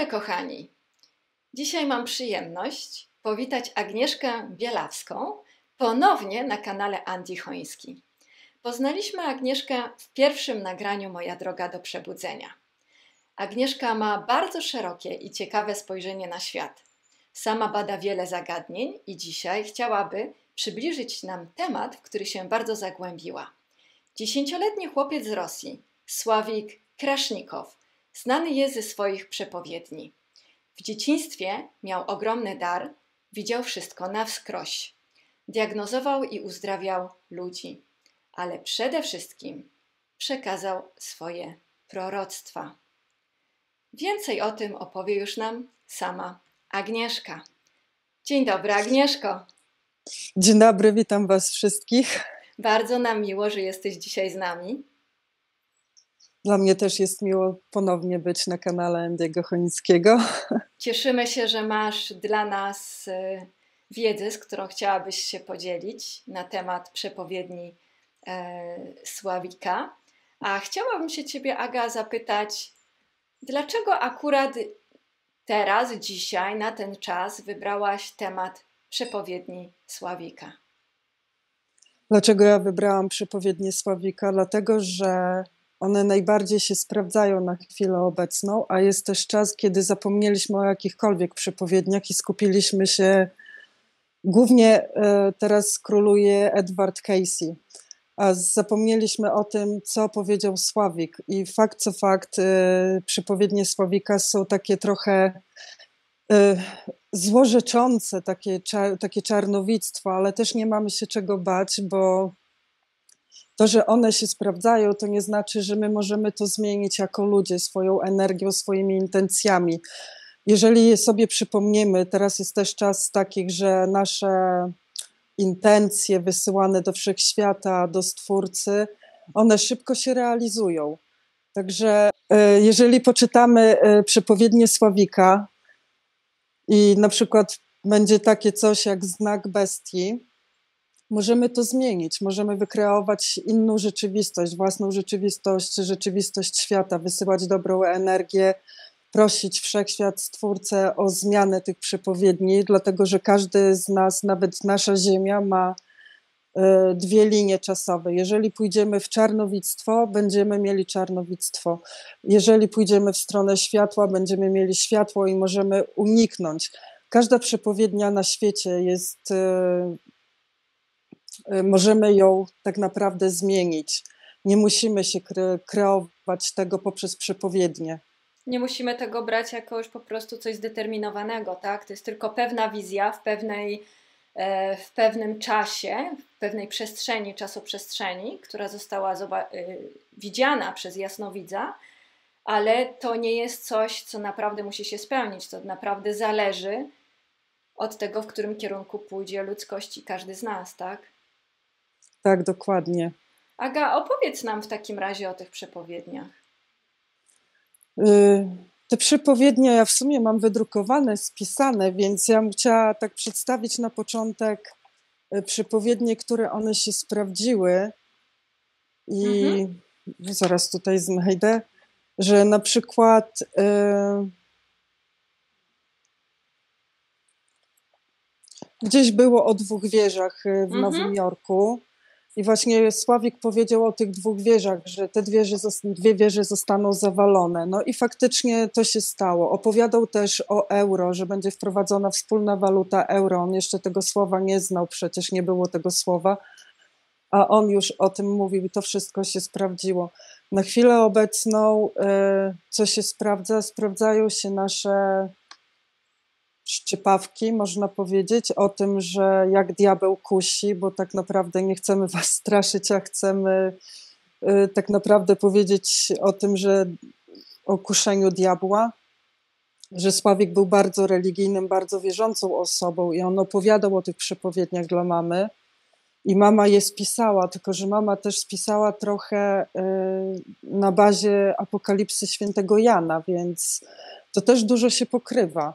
Witaj, kochani. Dzisiaj mam przyjemność powitać Agnieszkę Bielawską ponownie na kanale Andi Choński. Poznaliśmy Agnieszkę w pierwszym nagraniu Moja droga do przebudzenia. Agnieszka ma bardzo szerokie i ciekawe spojrzenie na świat. Sama bada wiele zagadnień i dzisiaj chciałaby przybliżyć nam temat, w który się bardzo zagłębiła. 10-letni chłopiec z Rosji, Sławik Krasznikow, znany jest ze swoich przepowiedni. W dzieciństwie miał ogromny dar, widział wszystko na wskroś. Diagnozował i uzdrawiał ludzi, ale przede wszystkim przekazał swoje proroctwa. Więcej o tym opowie już nam sama Agnieszka. Dzień dobry, Agnieszko. Dzień dobry, witam Was wszystkich. Bardzo nam miło, że jesteś dzisiaj z nami. Dla mnie też jest miło ponownie być na kanale Andiego Chońskiego. Cieszymy się, że masz dla nas wiedzę, z którą chciałabyś się podzielić na temat przepowiedni Sławika. A chciałabym się Ciebie, Aga, zapytać, dlaczego akurat teraz, dzisiaj, na ten czas wybrałaś temat przepowiedni Sławika? Dlaczego ja wybrałam przepowiednie Sławika? Dlatego, że one najbardziej się sprawdzają na chwilę obecną, a jest też czas, kiedy zapomnieliśmy o jakichkolwiek przepowiedniach i skupiliśmy się, głównie teraz króluje Edward Cayce, a zapomnieliśmy o tym, co powiedział Sławik. I fakt co fakt, przepowiednie Sławika są takie trochę złorzeczące, takie czarnowictwo, ale też nie mamy się czego bać, bo to, że one się sprawdzają, to nie znaczy, że my możemy to zmienić jako ludzie, swoją energią, swoimi intencjami. Jeżeli sobie przypomnimy, teraz jest też czas takich, że nasze intencje wysyłane do wszechświata, do Stwórcy, one szybko się realizują. Także jeżeli poczytamy przepowiednie Sławika i na przykład będzie takie coś jak znak bestii, możemy to zmienić, możemy wykreować inną rzeczywistość, własną rzeczywistość, rzeczywistość świata, wysyłać dobrą energię, prosić wszechświat, Stwórcę o zmianę tych przepowiedni, dlatego że każdy z nas, nawet nasza Ziemia, ma dwie linie czasowe. Jeżeli pójdziemy w czarnowictwo, będziemy mieli czarnowictwo. Jeżeli pójdziemy w stronę światła, będziemy mieli światło i możemy uniknąć. Każda przepowiednia na świecie jest... Możemy ją tak naprawdę zmienić. Nie musimy się kreować tego poprzez przepowiednie. Nie musimy tego brać jako już po prostu coś zdeterminowanego, tak? To jest tylko pewna wizja w pewnym czasie, w pewnej przestrzeni, czasoprzestrzeni, która została widziana przez jasnowidza, ale to nie jest coś, co naprawdę musi się spełnić. To naprawdę zależy od tego, w którym kierunku pójdzie ludzkość i każdy z nas, tak? Tak, dokładnie. Aga, opowiedz nam w takim razie o tych przepowiedniach. Te przepowiednie ja w sumie mam wydrukowane, spisane, więc ja bym chciała tak przedstawić na początek przepowiednie, które one się sprawdziły i zaraz tutaj znajdę, że na przykład gdzieś było o 2 wieżach w Nowym Jorku. I właśnie Sławik powiedział o tych 2 wieżach, że te 2 wieże zostaną zawalone. No i faktycznie to się stało. Opowiadał też o euro, że będzie wprowadzona wspólna waluta euro. On jeszcze tego słowa nie znał, przecież nie było tego słowa, a on już o tym mówił i to wszystko się sprawdziło. Na chwilę obecną, co się sprawdza? Sprawdzają się nasze szczypawki, można powiedzieć, o tym, że jak diabeł kusi, bo tak naprawdę nie chcemy was straszyć, a chcemy tak naprawdę powiedzieć o tym, że o kuszeniu diabła, że Sławik był bardzo religijnym, bardzo wierzącą osobą i on opowiadał o tych przepowiedniach dla mamy i mama je spisała, tylko że mama też spisała trochę na bazie Apokalipsy Świętego Jana, więc to też dużo się pokrywa.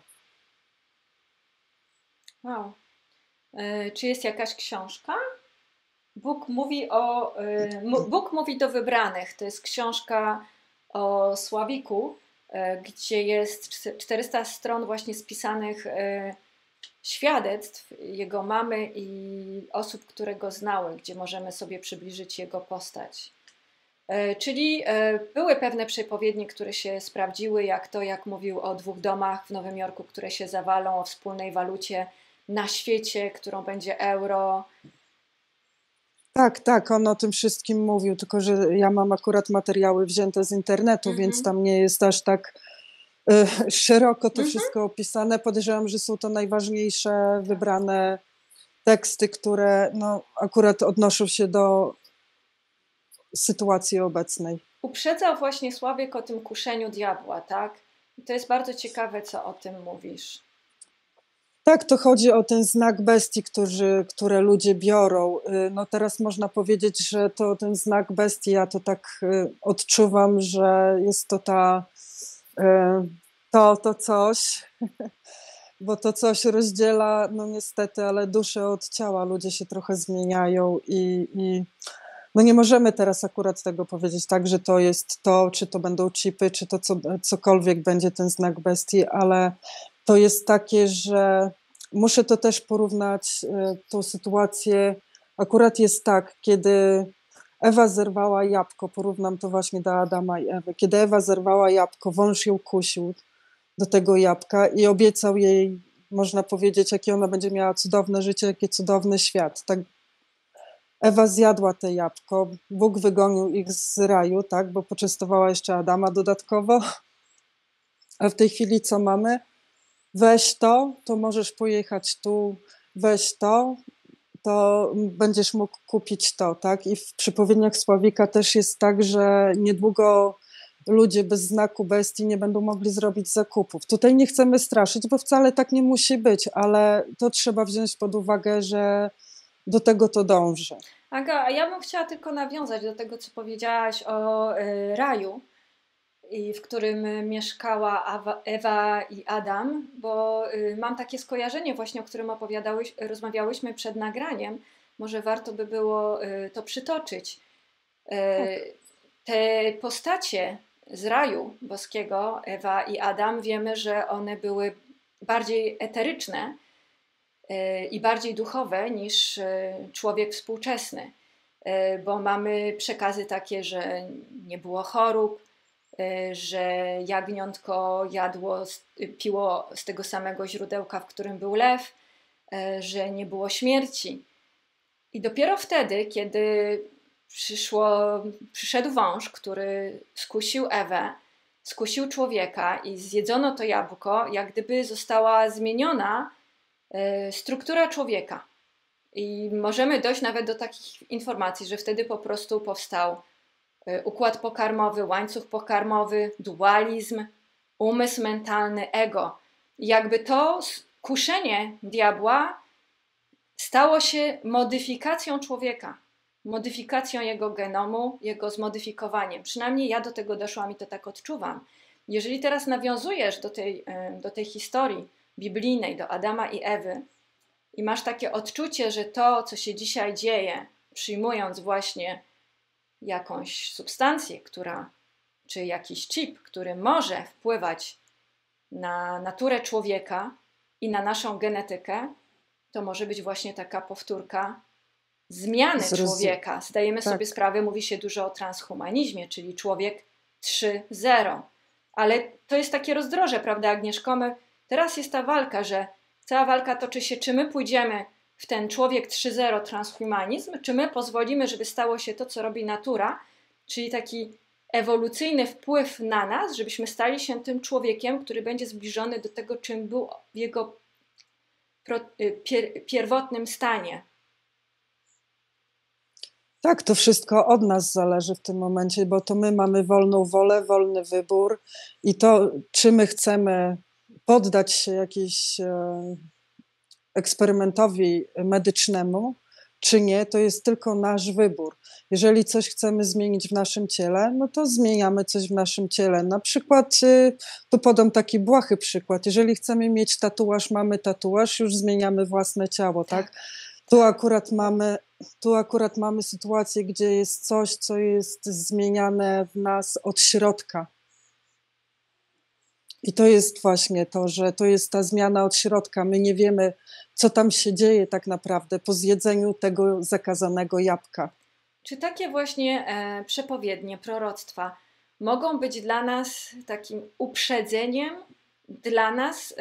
Wow. Czy jest jakaś książka? Bóg mówi do wybranych. To jest książka o Sławiku. gdzie jest 400 stron właśnie spisanych świadectw jego mamy i osób, które go znały, gdzie możemy sobie przybliżyć jego postać. Czyli były pewne przepowiednie, które się sprawdziły, jak to, jak mówił o 2 domach w Nowym Jorku, które się zawalą, o wspólnej walucie na świecie, którą będzie euro. Tak, on o tym wszystkim mówił, tylko że ja mam akurat materiały wzięte z internetu, więc tam nie jest aż tak szeroko to wszystko opisane. Podejrzewam, że są to najważniejsze wybrane teksty, które no, akurat odnoszą się do sytuacji obecnej. Uprzedzał właśnie Sławek o tym kuszeniu diabła, tak? I to jest bardzo ciekawe, co o tym mówisz. Tak, to chodzi o ten znak bestii, które ludzie biorą. No teraz można powiedzieć, że to ten znak bestii, ja to tak odczuwam, że jest to to coś, bo to coś rozdziela, no niestety, ale duszę od ciała. Ludzie się trochę zmieniają i no nie możemy teraz akurat tego powiedzieć tak, że to jest to, czy to będą chipy, czy to cokolwiek będzie ten znak bestii, ale to jest takie, że muszę to też porównać, tą sytuację. Akurat jest tak, kiedy Ewa zerwała jabłko, porównam to właśnie do Adama i Ewy. Kiedy Ewa zerwała jabłko, wąż ją kusił do tego jabłka i obiecał jej, można powiedzieć, jakie ona będzie miała cudowne życie, jaki cudowny świat. Tak. Ewa zjadła te jabłko, Bóg wygonił ich z raju, tak, bo poczęstowała jeszcze Adama dodatkowo. A w tej chwili co mamy? Weź to możesz pojechać tu, weź to będziesz mógł kupić to, tak? I w przypowiedniach Sławika też jest tak, że niedługo ludzie bez znaku bestii nie będą mogli zrobić zakupów. Tutaj nie chcemy straszyć, bo wcale tak nie musi być, ale to trzeba wziąć pod uwagę, że do tego to dąży. Aga, a ja bym chciała tylko nawiązać do tego, co powiedziałaś o raju, w którym mieszkała Ewa i Adam, bo mam takie skojarzenie właśnie, o którym rozmawiałyśmy przed nagraniem. Może warto by było to przytoczyć. Te postacie z raju boskiego, Ewa i Adam, wiemy, że one były bardziej eteryczne i bardziej duchowe niż człowiek współczesny, bo mamy przekazy takie, że nie było chorób, że jagniątko piło z tego samego źródełka, w którym był lew, że nie było śmierci. I dopiero wtedy, kiedy przyszedł wąż, który skusił Ewę, skusił człowieka i zjedzono to jabłko, jak gdyby została zmieniona struktura człowieka. I możemy dojść nawet do takich informacji, że wtedy po prostu powstał układ pokarmowy, łańcuch pokarmowy, dualizm, umysł mentalny, ego. I jakby to kuszenie diabła stało się modyfikacją człowieka, modyfikacją jego genomu, jego zmodyfikowaniem. Przynajmniej ja do tego doszłam i to tak odczuwam. Jeżeli teraz nawiązujesz do tej historii biblijnej, do Adama i Ewy i masz takie odczucie, że to, co się dzisiaj dzieje, przyjmując właśnie jakąś substancję, czy jakiś chip, który może wpływać na naturę człowieka i na naszą genetykę, to może być właśnie taka powtórka zmiany człowieka. Zdajemy sobie sprawę, mówi się dużo o transhumanizmie, czyli człowiek 3.0. Ale to jest takie rozdroże, prawda, Agnieszko? Teraz jest ta walka, że cała walka toczy się, czy my pójdziemy w ten człowiek 3.0 transhumanizm, czy my pozwolimy, żeby stało się to, co robi natura, czyli taki ewolucyjny wpływ na nas, żebyśmy stali się tym człowiekiem, który będzie zbliżony do tego, czym był w jego pierwotnym stanie. Tak, to wszystko od nas zależy w tym momencie, bo to my mamy wolną wolę, wolny wybór i to, czy my chcemy poddać się jakiemuś eksperymentowi medycznemu, czy nie, to jest tylko nasz wybór. Jeżeli coś chcemy zmienić w naszym ciele, no to zmieniamy coś w naszym ciele. Na przykład, tu podam taki błahy przykład, jeżeli chcemy mieć tatuaż, mamy tatuaż, już zmieniamy własne ciało, tak? Tu akurat mamy sytuację, gdzie jest coś, co jest zmieniane w nas od środka. I to jest właśnie to, że to jest ta zmiana od środka. My nie wiemy, co tam się dzieje tak naprawdę po zjedzeniu tego zakazanego jabłka. Czy takie właśnie przepowiednie, proroctwa mogą być dla nas takim uprzedzeniem, dla nas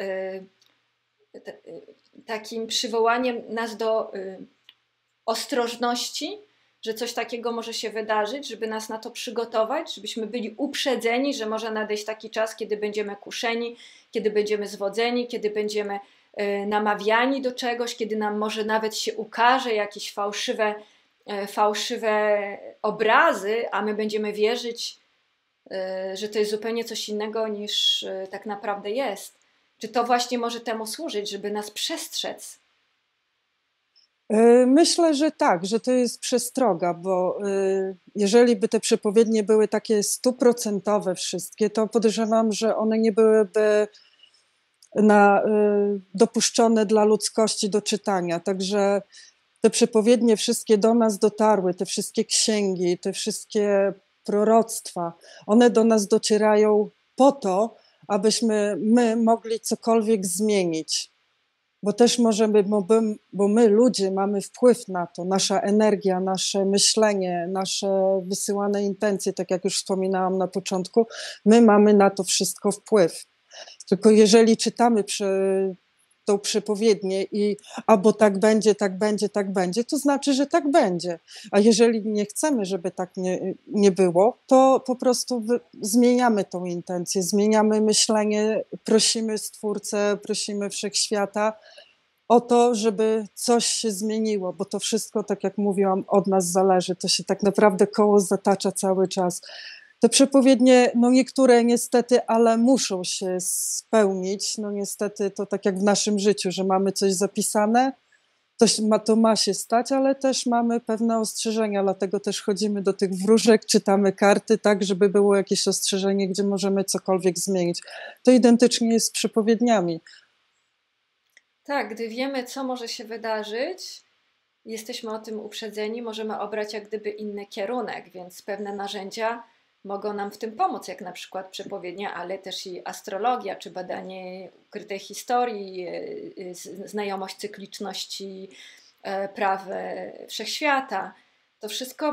takim przywołaniem nas do ostrożności, że coś takiego może się wydarzyć, żeby nas na to przygotować, żebyśmy byli uprzedzeni, że może nadejść taki czas, kiedy będziemy kuszeni, kiedy będziemy zwodzeni, kiedy będziemy namawiani do czegoś, kiedy nam może nawet się ukaże jakieś fałszywe obrazy, a my będziemy wierzyć, że to jest zupełnie coś innego niż tak naprawdę jest. Czy to właśnie może temu służyć, żeby nas przestrzec? Myślę, że tak, że to jest przestroga, bo jeżeli by te przepowiednie były takie 100% wszystkie, to podejrzewam, że one nie byłyby dopuszczone dla ludzkości do czytania. Także te przepowiednie wszystkie do nas dotarły, te wszystkie księgi, te wszystkie proroctwa, one do nas docierają po to, abyśmy my mogli cokolwiek zmienić. Bo też możemy, bo my ludzie mamy wpływ na to, nasza energia, nasze myślenie, nasze wysyłane intencje, tak jak już wspominałam na początku, my mamy na to wszystko wpływ. Tylko jeżeli czytamy tą przepowiednię i albo tak będzie, tak będzie, tak będzie, to znaczy, że tak będzie. A jeżeli nie chcemy, żeby tak nie było, to po prostu zmieniamy tą intencję, zmieniamy myślenie, prosimy Stwórcę, prosimy Wszechświata o to, żeby coś się zmieniło, bo to wszystko, tak jak mówiłam, od nas zależy. To się tak naprawdę koło zatacza cały czas. Te przepowiednie, no niektóre niestety, ale muszą się spełnić. No niestety to tak jak w naszym życiu, że mamy coś zapisane, to ma się stać, ale też mamy pewne ostrzeżenia, dlatego też chodzimy do tych wróżek, czytamy karty, tak, żeby było jakieś ostrzeżenie, gdzie możemy cokolwiek zmienić. To identycznie jest z przepowiedniami. Tak, gdy wiemy, co może się wydarzyć, jesteśmy o tym uprzedzeni, możemy obrać jak gdyby inny kierunek, więc pewne narzędzia mogą nam w tym pomóc, jak na przykład przepowiednia, ale też i astrologia, czy badanie ukrytej historii, znajomość cykliczności praw wszechświata. To wszystko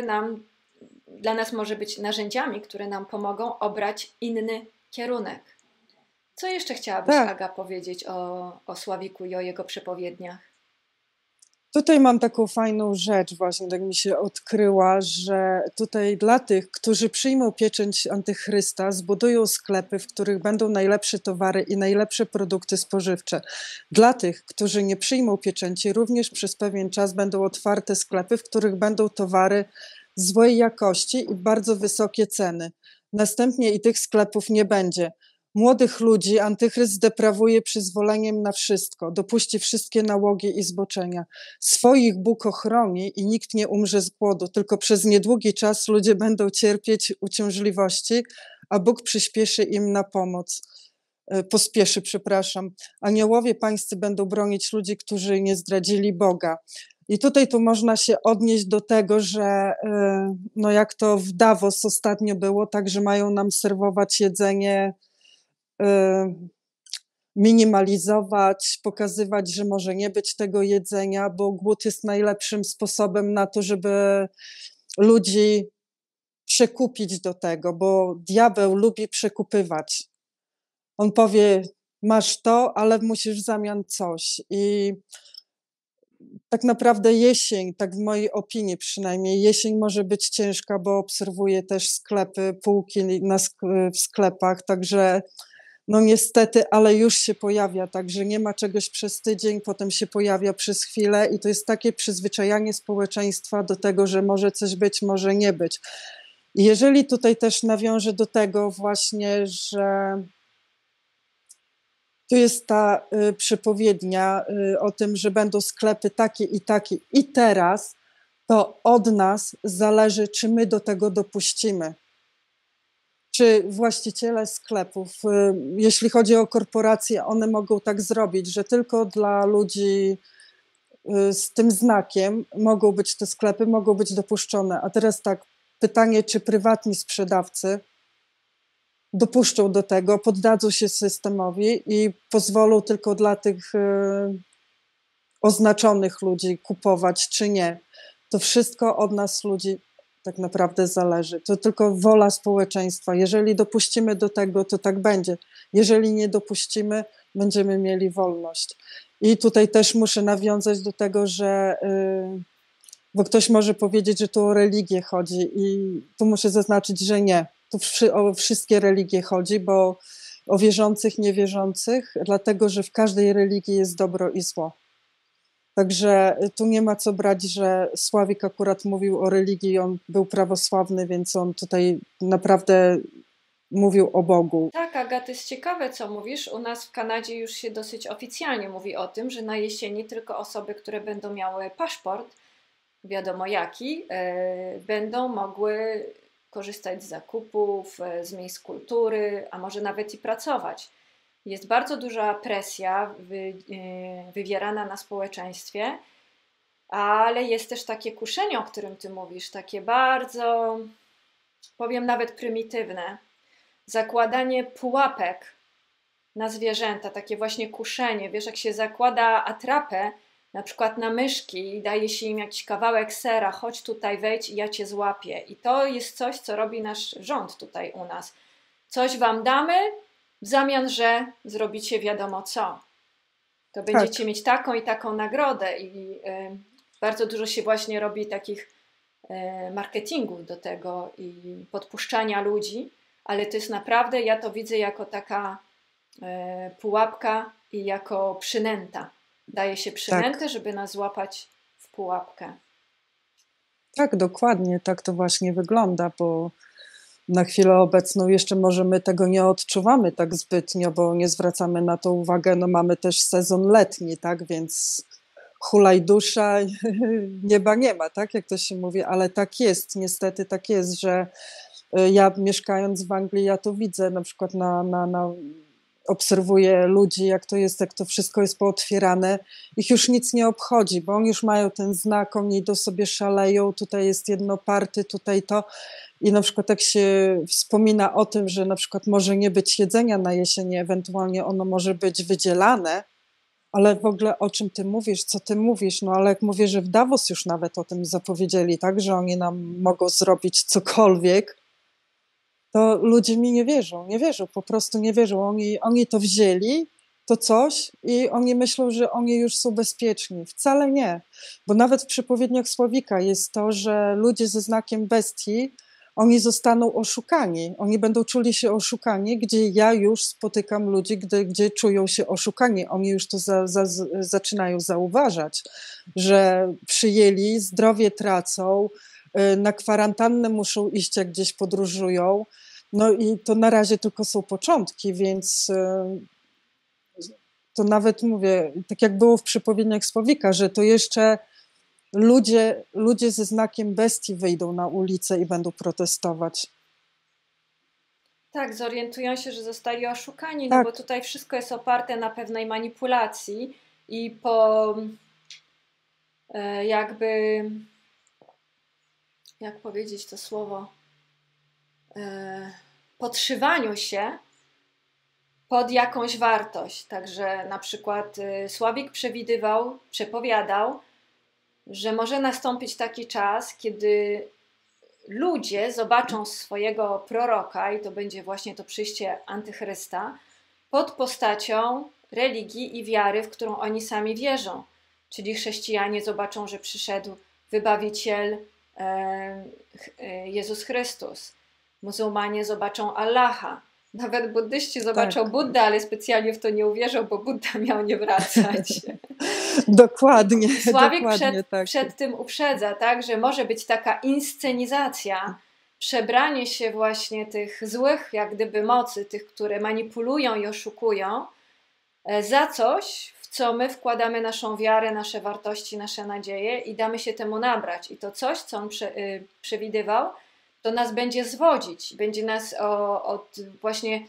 dla nas może być narzędziami, które nam pomogą obrać inny kierunek. Co jeszcze chciałabyś, Tak. Aga, powiedzieć o Sławiku i o jego przepowiedniach? Tutaj mam taką fajną rzecz właśnie, tak mi się odkryła, że tutaj dla tych, którzy przyjmą pieczęć Antychrysta, zbudują sklepy, w których będą najlepsze towary i najlepsze produkty spożywcze. Dla tych, którzy nie przyjmą pieczęci, również przez pewien czas będą otwarte sklepy, w których będą towary złej jakości i bardzo wysokie ceny. Następnie i tych sklepów nie będzie. Młodych ludzi Antychryst zdeprawuje przyzwoleniem na wszystko, dopuści wszystkie nałogi i zboczenia. Swoich Bóg ochroni i nikt nie umrze z głodu, tylko przez niedługi czas ludzie będą cierpieć uciążliwości, a Bóg przyspieszy im na pomoc. Pospieszy. Aniołowie pańscy będą bronić ludzi, którzy nie zdradzili Boga. I tutaj tu można się odnieść do tego, że no jak to w Davos ostatnio było, tak, że mają nam serwować jedzenie, minimalizować, pokazywać, że może nie być tego jedzenia, bo głód jest najlepszym sposobem na to, żeby ludzi przekupić do tego, bo diabeł lubi przekupywać. On powie, masz to, ale musisz w zamian coś. I tak naprawdę jesień, tak w mojej opinii przynajmniej, jesień może być ciężka, bo obserwuję też sklepy, półki w sklepach, także no niestety, ale już się pojawia, także nie ma czegoś przez tydzień, potem się pojawia przez chwilę i to jest takie przyzwyczajanie społeczeństwa do tego, że może coś być, może nie być. I jeżeli tutaj też nawiążę do tego właśnie, że tu jest ta przepowiednia o tym, że będą sklepy takie i teraz, to od nas zależy, czy my do tego dopuścimy. Czy właściciele sklepów, jeśli chodzi o korporacje, one mogą tak zrobić, że tylko dla ludzi z tym znakiem mogą być te sklepy, mogą być dopuszczone. A teraz tak, pytanie, czy prywatni sprzedawcy dopuszczą do tego, poddadzą się systemowi i pozwolą tylko dla tych oznaczonych ludzi kupować czy nie. To wszystko od nas ludzi tak naprawdę zależy. To tylko wola społeczeństwa. Jeżeli dopuścimy do tego, to tak będzie. Jeżeli nie dopuścimy, będziemy mieli wolność. I tutaj też muszę nawiązać do tego, że bo ktoś może powiedzieć, że tu o religię chodzi i tu muszę zaznaczyć, że nie. Tu o wszystkie religie chodzi, bo o wierzących, niewierzących, dlatego, że w każdej religii jest dobro i zło. Także tu nie ma co brać, że Sławik akurat mówił o religii, on był prawosławny, więc on tutaj naprawdę mówił o Bogu. Tak, Aga, to jest ciekawe, co mówisz. U nas w Kanadzie już się dosyć oficjalnie mówi o tym, że na jesieni tylko osoby, które będą miały paszport, wiadomo jaki, będą mogły korzystać z zakupów, z miejsc kultury, a może nawet i pracować. Jest bardzo duża presja wywierana na społeczeństwie, ale jest też takie kuszenie, o którym ty mówisz, takie bardzo, powiem nawet prymitywne. Zakładanie pułapek na zwierzęta, takie właśnie kuszenie. Wiesz, jak się zakłada atrapę, na przykład na myszki i daje się im jakiś kawałek sera, chodź tutaj, wejdź i ja cię złapię. I to jest coś, co robi nasz rząd tutaj u nas. Coś wam damy, w zamian, że zrobicie wiadomo co. To będziecie mieć taką i taką nagrodę i bardzo dużo się właśnie robi takich marketingów do tego i podpuszczania ludzi, ale to jest naprawdę, ja to widzę jako taka pułapka i jako przynęta. Daje się przynętę, żeby nas złapać w pułapkę. Tak, dokładnie, tak to właśnie wygląda, bo na chwilę obecną jeszcze może my tego nie odczuwamy tak zbytnio, bo nie zwracamy na to uwagę, no mamy też sezon letni, tak, więc hulaj dusza, nieba nie ma, tak, jak to się mówi, ale tak jest, niestety tak jest, że ja mieszkając w Anglii, ja to widzę, na przykład obserwuję ludzi, jak to jest, jak to wszystko jest pootwierane, ich już nic nie obchodzi, bo oni już mają ten znak, oni idą sobie szaleją, tutaj jest jedno party, tutaj to i na przykład jak się wspomina o tym, że na przykład może nie być jedzenia na jesieni, ewentualnie ono może być wydzielane, ale w ogóle o czym ty mówisz, co ty mówisz, no ale jak mówię, że w Davos już nawet o tym zapowiedzieli, tak, że oni nam mogą zrobić cokolwiek, to ludzie mi nie wierzą, po prostu nie wierzą. Oni to wzięli, to coś i oni myślą, że oni już są bezpieczni. Wcale nie, bo nawet w przepowiedniach Słowika jest to, że ludzie ze znakiem bestii, oni zostaną oszukani, oni będą czuli się oszukani, gdzie ja już spotykam ludzi, gdzie czują się oszukani. Oni już to zaczynają zauważać, że przyjęli, zdrowie tracą, na kwarantannę muszą iść, jak gdzieś podróżują. No i to na razie tylko są początki, więc to nawet mówię, tak jak było w przepowiedniach Słowika, że to jeszcze ludzie ze znakiem bestii wyjdą na ulicę i będą protestować. Tak, zorientują się, że zostali oszukani, no bo tutaj wszystko jest oparte na pewnej manipulacji i jakby, jak powiedzieć to słowo, podszywaniu się pod jakąś wartość. Także na przykład Sławik przepowiadał, że może nastąpić taki czas, kiedy ludzie zobaczą swojego proroka i to będzie właśnie to przyjście Antychrysta pod postacią religii i wiary, w którą oni sami wierzą. Czyli chrześcijanie zobaczą, że przyszedł Wybawiciel Jezus Chrystus. Muzułmanie zobaczą Allaha. Nawet buddyści zobaczą Buddę, ale specjalnie w to nie uwierzą, bo Budda miał nie wracać. Dokładnie. Sławik przed tym uprzedza, tak, że może być taka inscenizacja, przebranie się właśnie tych złych jak gdyby mocy, tych, które manipulują i oszukują, za coś, w co my wkładamy naszą wiarę, nasze wartości, nasze nadzieje i damy się temu nabrać. I to coś, co on przewidywał, to nas będzie zwodzić, będzie nas właśnie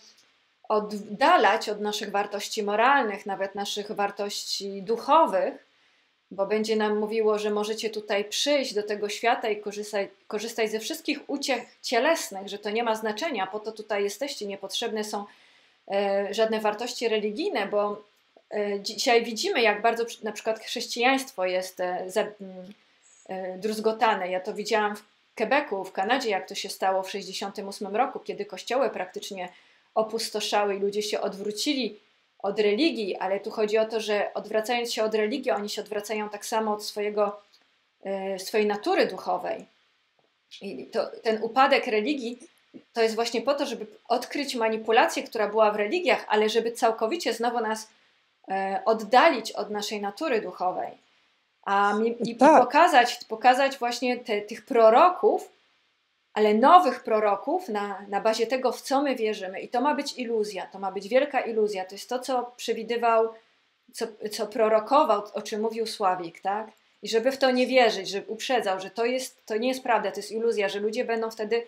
oddalać od naszych wartości moralnych, nawet naszych wartości duchowych bo będzie nam mówiło, że możecie tutaj przyjść do tego świata i korzystać ze wszystkich uciech cielesnych, że to nie ma znaczenia, po to tutaj jesteście, niepotrzebne są żadne wartości religijne, bo dzisiaj widzimy, jak bardzo na przykład chrześcijaństwo jest druzgotane. Ja to widziałam w Quebecu, w Kanadzie, jak to się stało w 1968 roku, kiedy kościoły praktycznie opustoszały i ludzie się odwrócili od religii, ale tu chodzi o to, że odwracając się od religii, oni się odwracają tak samo od swojej natury duchowej. I ten upadek religii to jest właśnie po to, żeby odkryć manipulację, która była w religiach, ale żeby całkowicie znowu nas oddalić od naszej natury duchowej. I pokazać właśnie tych proroków, ale nowych proroków na bazie tego, w co my wierzymy. I to ma być iluzja, to ma być wielka iluzja. To jest to, co przewidywał, co prorokował, o czym mówił Sławik, tak? I żeby w to nie wierzyć, żeby uprzedzał, że to nie jest prawda, to jest iluzja, że ludzie będą wtedy,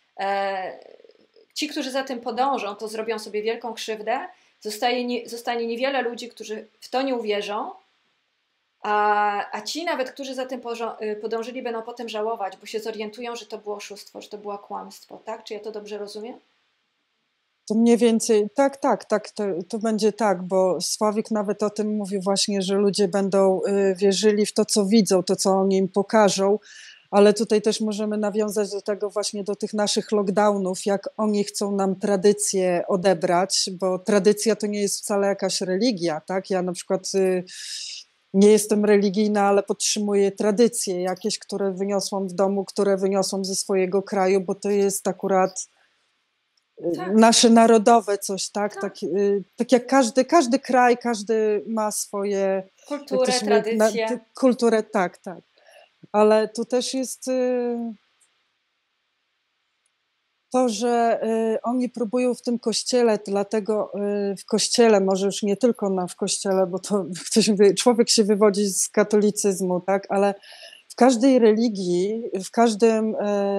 ci, którzy za tym podążą, to zrobią sobie wielką krzywdę. Zostanie niewiele ludzi, którzy w to nie uwierzą, a ci nawet, którzy za tym podążyli, będą potem żałować, bo się zorientują, że to było oszustwo, że to było kłamstwo, tak? Czy ja to dobrze rozumiem? To mniej więcej, tak, to będzie tak, bo Sławik nawet o tym mówił właśnie, że ludzie będą wierzyli w to, co widzą, to, co oni im pokażą, ale tutaj też możemy nawiązać do tego właśnie, do tych naszych lockdownów, jak oni chcą nam tradycję odebrać, bo tradycja to nie jest wcale jakaś religia, tak? Ja na przykład nie jestem religijna, ale podtrzymuję tradycje jakieś, które wyniosłam w domu, które wyniosłam ze swojego kraju, bo to jest akurat nasze narodowe coś, tak? Tak jak każdy kraj, każdy ma swoje... Kulturę, tradycję. Kulturę, tak. Ale tu też jest to, że oni próbują w tym kościele, dlatego w kościele, może już nie tylko w kościele, bo to ktoś mówi, człowiek się wywodzi z katolicyzmu, tak? Ale w każdej religii, w każdym...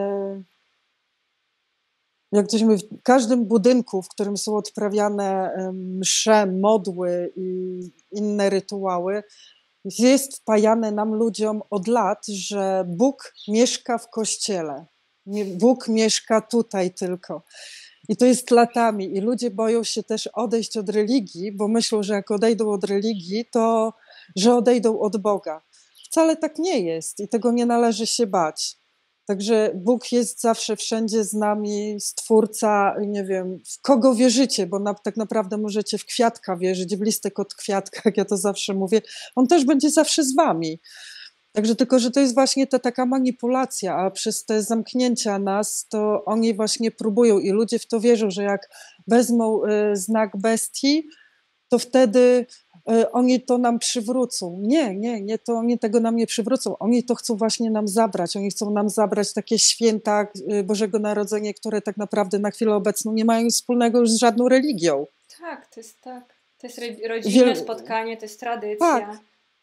jak ktoś mówi, w każdym budynku, w którym są odprawiane msze, modły i inne rytuały, jest wpajane nam ludziom od lat, że Bóg mieszka w kościele. Bóg mieszka tutaj tylko. I to jest latami. I ludzie boją się też odejść od religii, bo myślą, że jak odejdą od religii, to że odejdą od Boga. Wcale tak nie jest i tego nie należy się bać. Także Bóg jest zawsze wszędzie z nami, Stwórca, nie wiem, w kogo wierzycie, bo tak naprawdę możecie w kwiatka wierzyć, w listek od kwiatka, jak ja to zawsze mówię, on też będzie zawsze z wami. Także tylko, że to jest właśnie ta taka manipulacja, a przez te zamknięcia nas, to oni właśnie próbują i ludzie w to wierzą, że jak wezmą znak bestii, to wtedy oni to nam przywrócą. Nie, to oni tego nam nie przywrócą. Oni to chcą właśnie nam zabrać. Oni chcą nam zabrać takie święta Bożego Narodzenia, które tak naprawdę na chwilę obecną nie mają wspólnego już z żadną religią. Tak, to jest tak. To jest rodzinne spotkanie, to jest tradycja.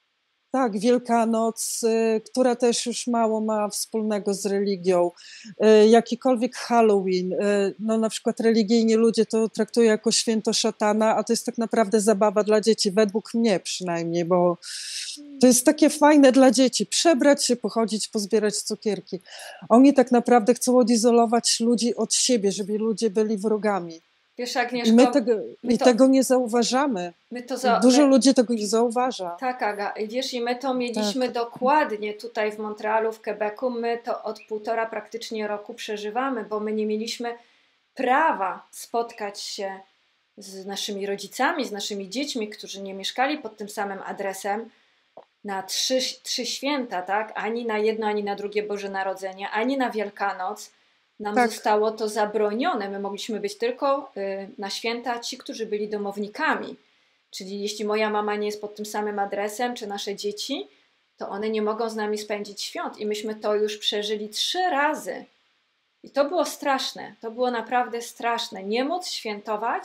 Tak, Wielkanoc, która też już mało ma wspólnego z religią. Jakikolwiek Halloween, no na przykład religijni ludzie to traktują jako święto szatana, a to jest tak naprawdę zabawa dla dzieci, według mnie przynajmniej, bo to jest takie fajne dla dzieci, przebrać się, pochodzić, pozbierać cukierki. Oni tak naprawdę chcą odizolować ludzi od siebie, żeby ludzie byli wrogami. Wiesz, Agnieszko, I tego nie zauważamy. Dużo ludzi tego nie zauważa. Tak, Aga. Wiesz, i my to mieliśmy dokładnie tutaj w Montrealu, w Quebecu. My to od 1,5 praktycznie roku przeżywamy, bo my nie mieliśmy prawa spotkać się z naszymi rodzicami, z naszymi dziećmi, którzy nie mieszkali pod tym samym adresem na trzy święta, tak? Ani na jedno, ani na drugie Boże Narodzenie, ani na Wielkanoc. Nam zostało to zabronione. My mogliśmy być tylko na święta ci, którzy byli domownikami. Czyli jeśli moja mama nie jest pod tym samym adresem, czy nasze dzieci, to one nie mogą z nami spędzić świąt. I myśmy to już przeżyli 3 razy. I to było straszne. To było naprawdę straszne. Nie móc świętować.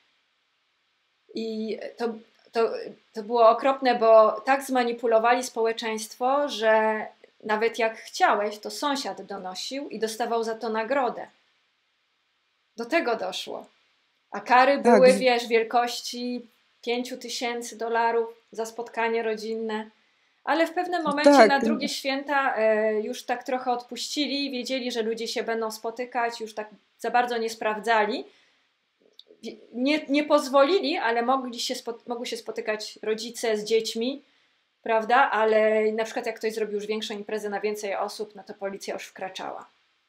I to było okropne, bo tak zmanipulowali społeczeństwo, że nawet jak chciałeś, to sąsiad donosił i dostawał za to nagrodę. Do tego doszło. A kary były, wiesz, wielkości $5,000 za spotkanie rodzinne. Ale w pewnym momencie Tak, na drugie święta już tak trochę odpuścili, wiedzieli, że ludzie się będą spotykać, już tak za bardzo nie sprawdzali. Nie pozwolili, ale mogły się spotykać rodzice z dziećmi, prawda? Ale na przykład jak ktoś zrobił już większą imprezę na więcej osób, no to policja już wkraczała.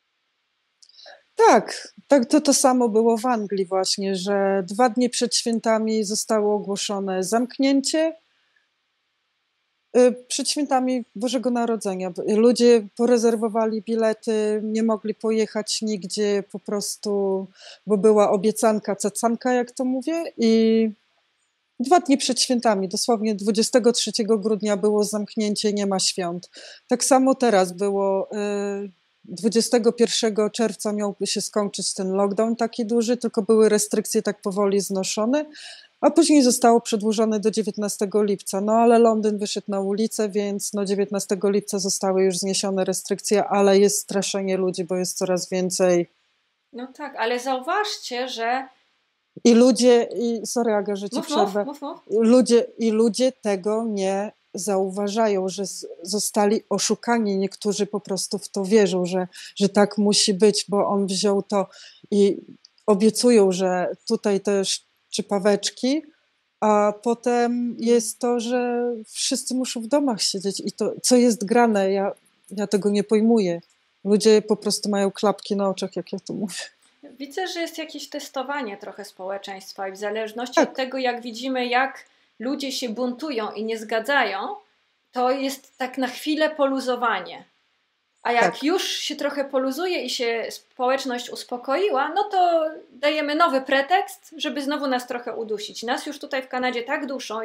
tak, to samo było w Anglii właśnie, że 2 dni przed świętami zostało ogłoszone zamknięcie. Przed świętami Bożego Narodzenia. Ludzie porezerwowali bilety, nie mogli pojechać nigdzie po prostu, bo była obiecanka, cacanka, jak to mówię. I 2 dni przed świętami, dosłownie 23 grudnia było zamknięcie, nie ma świąt. Tak samo teraz było, 21 czerwca miałby się skończyć ten lockdown taki duży, tylko były restrykcje tak powoli znoszone, a później zostało przedłużone do 19 lipca. No ale Londyn wyszedł na ulicę, więc 19 lipca zostały już zniesione restrykcje, ale jest straszenie ludzi, bo jest coraz więcej. No tak, ale zauważcie, że... I ludzie, sorry Aga, że ci przerwę. Mów. Ludzie tego nie zauważają, że zostali oszukani. Niektórzy po prostu w to wierzą, że tak musi być, bo on wziął to i obiecują, że tutaj też czypaweczki, a potem jest to, że wszyscy muszą w domach siedzieć i to, co jest grane, ja tego nie pojmuję. Ludzie po prostu mają klapki na oczach, jak ja to mówię. Widzę, że jest jakieś testowanie trochę społeczeństwa i w zależności od tego, jak widzimy, jak ludzie się buntują i nie zgadzają, to jest tak na chwilę poluzowanie. A jak już się trochę poluzuje i się społeczność uspokoiła, no to dajemy nowy pretekst, żeby znowu nas trochę udusić. Nas już tutaj w Kanadzie tak duszą,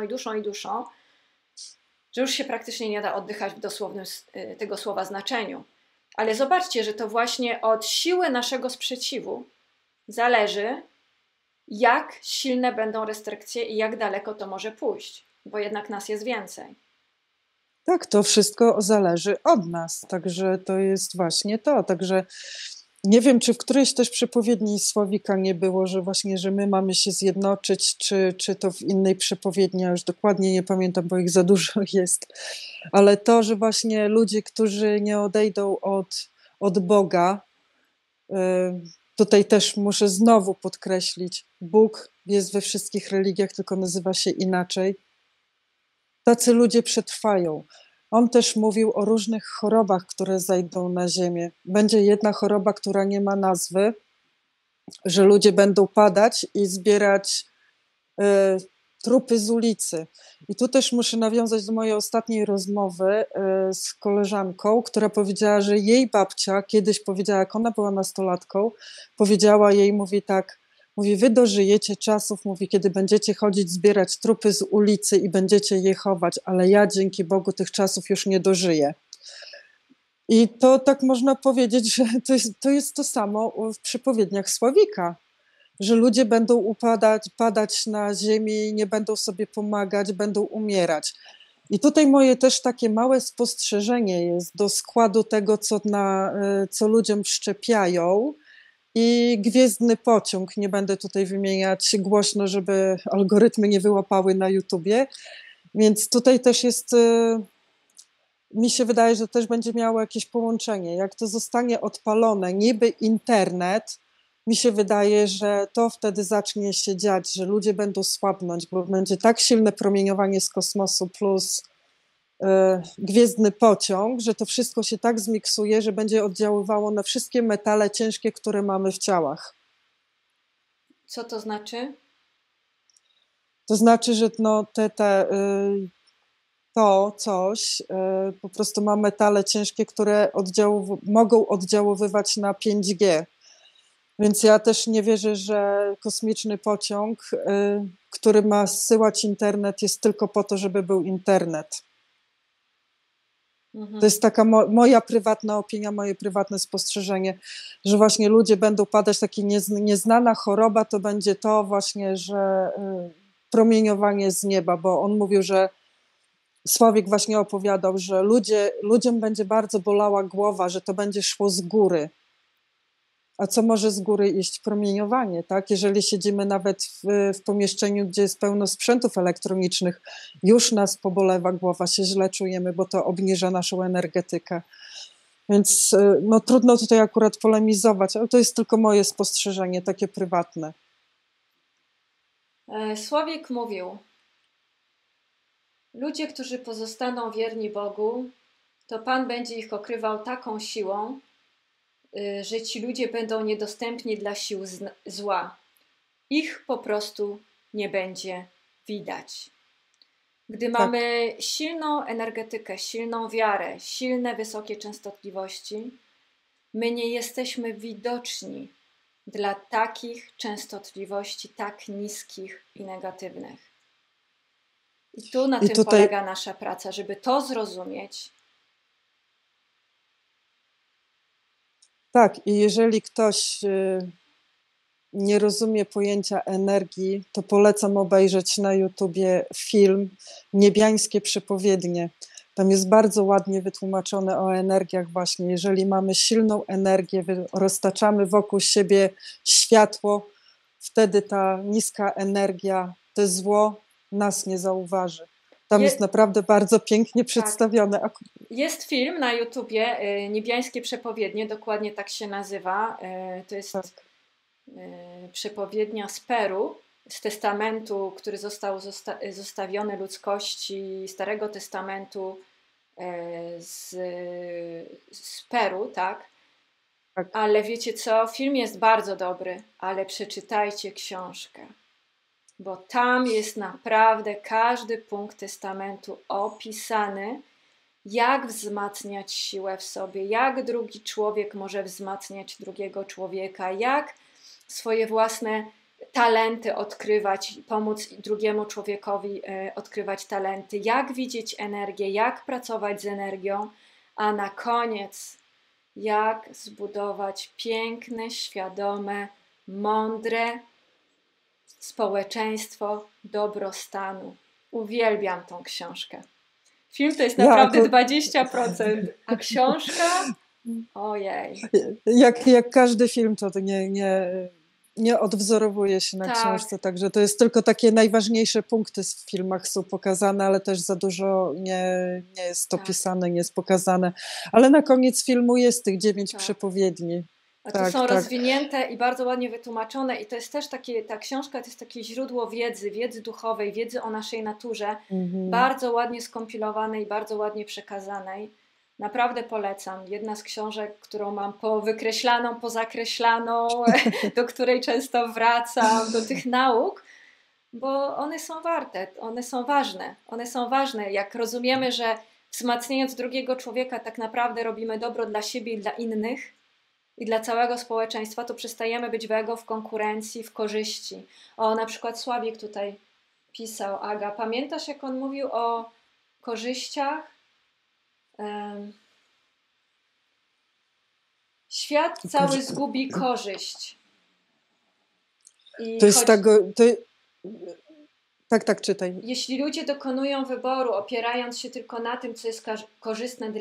że już się praktycznie nie da oddychać w dosłownym tego słowa znaczeniu. Ale zobaczcie, że to właśnie od siły naszego sprzeciwu zależy, jak silne będą restrykcje i jak daleko to może pójść, bo jednak nas jest więcej. Tak, to wszystko zależy od nas, także to jest właśnie to. Także nie wiem, czy w którejś też przepowiedni Słowika nie było, że właśnie, że my mamy się zjednoczyć, czy to w innej przepowiedni, ja już dokładnie nie pamiętam, bo ich za dużo jest, ale to, że właśnie ludzie, którzy nie odejdą od Boga, tutaj też muszę znowu podkreślić, Bóg jest we wszystkich religiach, tylko nazywa się inaczej. Tacy ludzie przetrwają. On też mówił o różnych chorobach, które zajdą na ziemię. Będzie jedna choroba, która nie ma nazwy, że ludzie będą padać i zbierać trupy z ulicy. I tu też muszę nawiązać do mojej ostatniej rozmowy z koleżanką, która powiedziała, że jej babcia kiedyś powiedziała, jak ona była nastolatką, powiedziała jej, mówi tak, mówi, wy dożyjecie czasów, mówi, kiedy będziecie chodzić, zbierać trupy z ulicy i będziecie je chować, ale ja dzięki Bogu tych czasów już nie dożyję. I to tak można powiedzieć, że to jest to samo w przepowiedniach Słowika, że ludzie będą padać na ziemi, nie będą sobie pomagać, będą umierać. I tutaj moje też takie małe spostrzeżenie jest do składu tego, co ludziom wszczepiają, i Gwiezdny Pociąg. Nie będę tutaj wymieniać głośno, żeby algorytmy nie wyłapały na YouTubie. Więc tutaj też jest, mi się wydaje, że też będzie miało jakieś połączenie. Jak to zostanie odpalone, niby internet, mi się wydaje, że to wtedy zacznie się dziać, że ludzie będą słabnąć, bo będzie tak silne promieniowanie z kosmosu plus Gwiezdny Pociąg, że to wszystko się tak zmiksuje, że będzie oddziaływało na wszystkie metale ciężkie, które mamy w ciałach. Co to znaczy? To znaczy, że no to coś po prostu ma metale ciężkie, które mogą oddziaływać na 5G. Więc ja też nie wierzę, że kosmiczny pociąg, który ma zsyłać internet, jest tylko po to, żeby był internet. To jest taka moja prywatna opinia, moje prywatne spostrzeżenie, że właśnie ludzie będą padać, taka nieznana choroba to będzie to właśnie, że promieniowanie z nieba, bo on mówił, że Sławik właśnie opowiadał, że ludziom będzie bardzo bolała głowa, że to będzie szło z góry, A co może z góry iść? Promieniowanie, tak? Jeżeli siedzimy nawet w pomieszczeniu, gdzie jest pełno sprzętów elektronicznych, już nas pobolewa głowa, się źle czujemy, bo to obniża naszą energetykę. Więc no, trudno tutaj akurat polemizować, ale to jest tylko moje spostrzeżenie, takie prywatne. Słowik mówił: ludzie, którzy pozostaną wierni Bogu, to Pan będzie ich okrywał taką siłą, że ci ludzie będą niedostępni dla sił zła. Ich po prostu nie będzie widać. Gdy mamy silną energetykę, silną wiarę, silne, wysokie częstotliwości, my nie jesteśmy widoczni dla takich częstotliwości tak niskich i negatywnych. I tu na tym polega nasza praca, żeby to zrozumieć. Tak, i jeżeli ktoś nie rozumie pojęcia energii, to polecam obejrzeć na YouTubie film Niebiańskie przepowiednie. Tam jest bardzo ładnie wytłumaczone o energiach właśnie. Jeżeli mamy silną energię, roztaczamy wokół siebie światło, wtedy ta niska energia, to zło nas nie zauważy. Tam jest naprawdę bardzo pięknie przedstawione. Tak. Jest film na YouTubie, Niebiańskie przepowiednie, dokładnie tak się nazywa. To jest przepowiednia z Peru, z testamentu, który został zostawiony ludzkości, Starego Testamentu z Peru, tak? Ale wiecie co? Film jest bardzo dobry, ale przeczytajcie książkę. Bo tam jest naprawdę każdy punkt testamentu opisany, jak wzmacniać siłę w sobie, jak drugi człowiek może wzmacniać drugiego człowieka, jak swoje własne talenty odkrywać, pomóc drugiemu człowiekowi odkrywać talenty, jak widzieć energię, jak pracować z energią, a na koniec jak zbudować piękne, świadome, mądre społeczeństwo dobrostanu. Uwielbiam tą książkę. Film to jest naprawdę 20%, a książka? Ojej. Jak każdy film, to nie odwzorowuje się na książce, także to jest tylko takie najważniejsze punkty w filmach są pokazane, ale też za dużo nie jest opisane, nie jest pokazane. Ale na koniec filmu jest tych 9 przepowiedni. A to są rozwinięte i bardzo ładnie wytłumaczone i to jest też ta książka to jest takie źródło wiedzy duchowej, wiedzy o naszej naturze, bardzo ładnie skompilowanej, bardzo ładnie przekazanej. Naprawdę polecam. Jedna z książek, którą mam powykreślaną, pozakreślaną, do której często wracam, do tych nauk, bo one są warte, one są ważne. One są ważne. Jak rozumiemy, że wzmacniając drugiego człowieka tak naprawdę robimy dobro dla siebie i dla innych i dla całego społeczeństwa, to przestajemy być w ego, w konkurencji, w korzyści. Na przykład Sławik tutaj pisał, Aga, pamiętasz jak on mówił o korzyściach? Świat cały zgubi korzyść. To jest Tak, czytaj. Jeśli ludzie dokonują wyboru, opierając się tylko na tym, co jest korzystne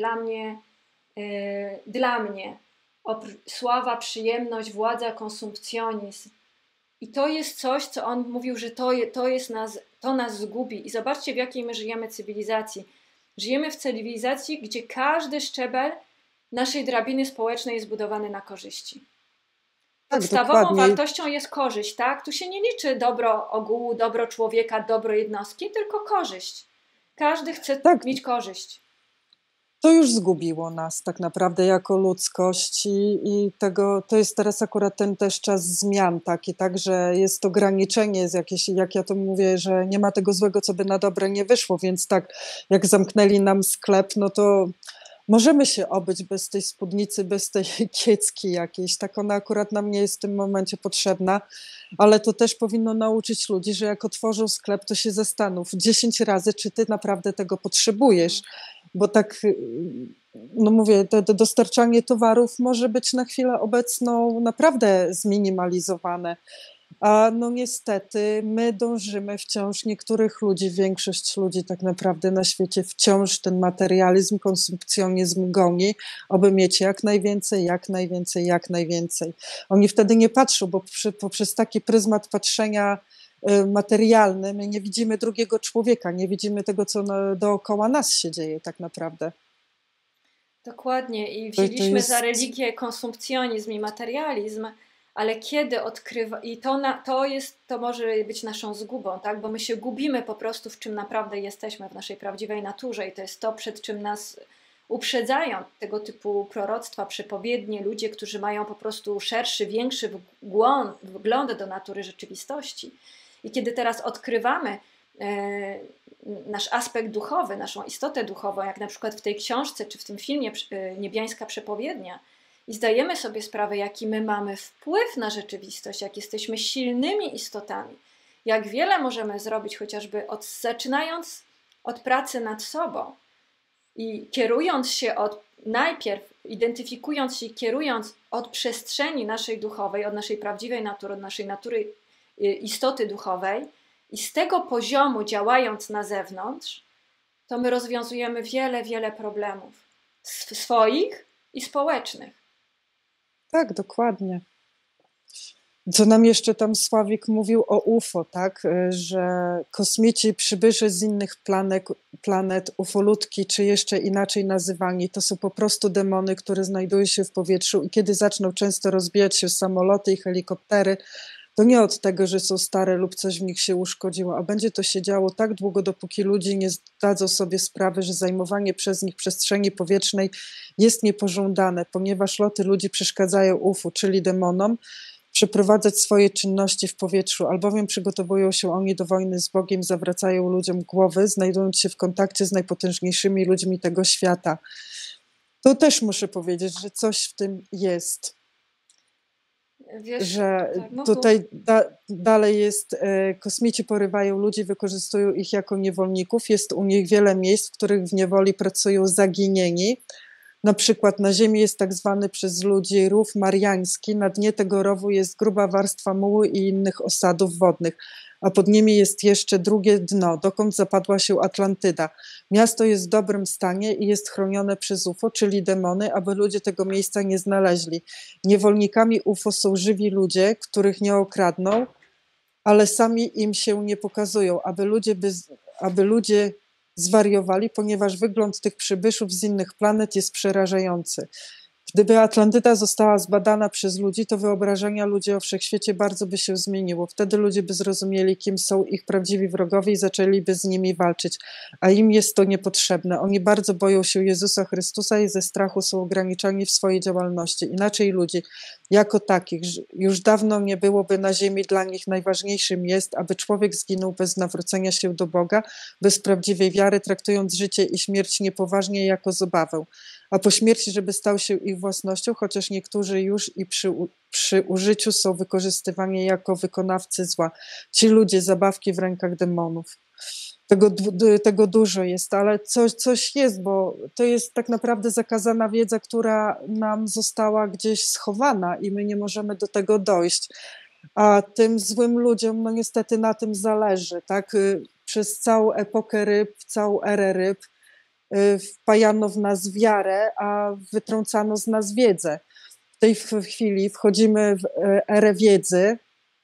dla mnie, sława, przyjemność, władza, konsumpcjonizm. I to jest coś, co on mówił, że to nas zgubi. I zobaczcie, w jakiej my żyjemy cywilizacji. Żyjemy w cywilizacji, gdzie każdy szczebel naszej drabiny społecznej jest budowany na korzyści. Podstawową wartością jest korzyść, tak? Tu się nie liczy dobro ogółu, dobro człowieka, dobro jednostki, tylko korzyść. Każdy chce mieć korzyść. To już zgubiło nas tak naprawdę jako ludzkość i to jest teraz akurat ten też czas zmian taki, tak, że jest ograniczenie, jest jakieś, jak ja to mówię, że nie ma tego złego, co by na dobre nie wyszło, więc tak jak zamknęli nam sklep, no to możemy się obyć bez tej spódnicy, bez tej kiecki jakiejś, tak ona akurat nam nie jest w tym momencie potrzebna, ale to też powinno nauczyć ludzi, że jak otworzą sklep, to się zastanów 10 razy, czy ty naprawdę tego potrzebujesz, bo tak, no mówię, to dostarczanie towarów może być na chwilę obecną naprawdę zminimalizowane. A no niestety my dążymy wciąż, niektórych ludzi, większość ludzi tak naprawdę na świecie wciąż ten materializm, konsumpcjonizm goni, aby mieć jak najwięcej, jak najwięcej, jak najwięcej. Oni wtedy nie patrzą, bo poprzez taki pryzmat patrzenia materialny my nie widzimy drugiego człowieka, nie widzimy tego, co dookoła nas się dzieje tak naprawdę. Dokładnie. I wzięliśmy za religię konsumpcjonizm i materializm, ale kiedy odkrywa... I to może być naszą zgubą, tak? Bo my się gubimy po prostu, w czym naprawdę jesteśmy, w naszej prawdziwej naturze i to jest to, przed czym nas uprzedzają tego typu proroctwa, przepowiednie, ludzie, którzy mają po prostu szerszy, większy wgląd do natury rzeczywistości. I kiedy teraz odkrywamy nasz aspekt duchowy, naszą istotę duchową, jak na przykład w tej książce czy w tym filmie Niebiańska przepowiednia, i zdajemy sobie sprawę, jaki my mamy wpływ na rzeczywistość, jak jesteśmy silnymi istotami, jak wiele możemy zrobić, chociażby zaczynając od pracy nad sobą i kierując się najpierw identyfikując się i kierując od przestrzeni naszej duchowej, od naszej prawdziwej natury, od naszej natury istoty duchowej i z tego poziomu działając na zewnątrz, to my rozwiązujemy wiele, wiele problemów swoich i społecznych. Tak, dokładnie. Co nam jeszcze tam Sławik mówił o UFO, tak? Że kosmici, przybysze z innych planet, ufolutki, czy jeszcze inaczej nazywani, to są po prostu demony, które znajdują się w powietrzu i kiedy zaczną często rozbijać się samoloty i helikoptery, to nie od tego, że są stare lub coś w nich się uszkodziło, a będzie to się działo tak długo, dopóki ludzie nie zdadzą sobie sprawy, że zajmowanie przez nich przestrzeni powietrznej jest niepożądane, ponieważ loty ludzi przeszkadzają UFO, czyli demonom, przeprowadzać swoje czynności w powietrzu, albowiem przygotowują się oni do wojny z Bogiem, zawracają ludziom głowy, znajdując się w kontakcie z najpotężniejszymi ludźmi tego świata. To też muszę powiedzieć, że coś w tym jest. Wiesz, że tak, tutaj dalej jest, kosmici porywają ludzi, wykorzystują ich jako niewolników, jest u nich wiele miejsc, w których w niewoli pracują zaginieni. Na przykład na Ziemi jest tak zwany przez ludzi rów mariański, na dnie tego rowu jest gruba warstwa mułu i innych osadów wodnych, a pod nimi jest jeszcze drugie dno, dokąd zapadła się Atlantyda. Miasto jest w dobrym stanie i jest chronione przez UFO, czyli demony, aby ludzie tego miejsca nie znaleźli. Niewolnikami UFO są żywi ludzie, których nie okradną, ale sami im się nie pokazują, aby ludzie zwariowali, ponieważ wygląd tych przybyszów z innych planet jest przerażający. Gdyby Atlantyda została zbadana przez ludzi, to wyobrażenia ludzi o wszechświecie bardzo by się zmieniło. Wtedy ludzie by zrozumieli, kim są ich prawdziwi wrogowie i zaczęliby z nimi walczyć, a im jest to niepotrzebne. Oni bardzo boją się Jezusa Chrystusa i ze strachu są ograniczani w swojej działalności. Inaczej ludzi jako takich już dawno nie byłoby na ziemi. Dla nich najważniejszym jest, aby człowiek zginął bez nawrócenia się do Boga, bez prawdziwej wiary, traktując życie i śmierć niepoważnie jako zabawę, a po śmierci, żeby stał się ich własnością, chociaż niektórzy już i przy użyciu są wykorzystywani jako wykonawcy zła. Ci ludzie, zabawki w rękach demonów. Tego dużo jest, ale coś jest, bo to jest tak naprawdę zakazana wiedza, która nam została gdzieś schowana i my nie możemy do tego dojść. A tym złym ludziom, no niestety na tym zależy, tak? Przez całą epokę ryb, całą erę ryb wpajano w nas wiarę, a wytrącano z nas wiedzę. W tej chwili wchodzimy w erę wiedzy,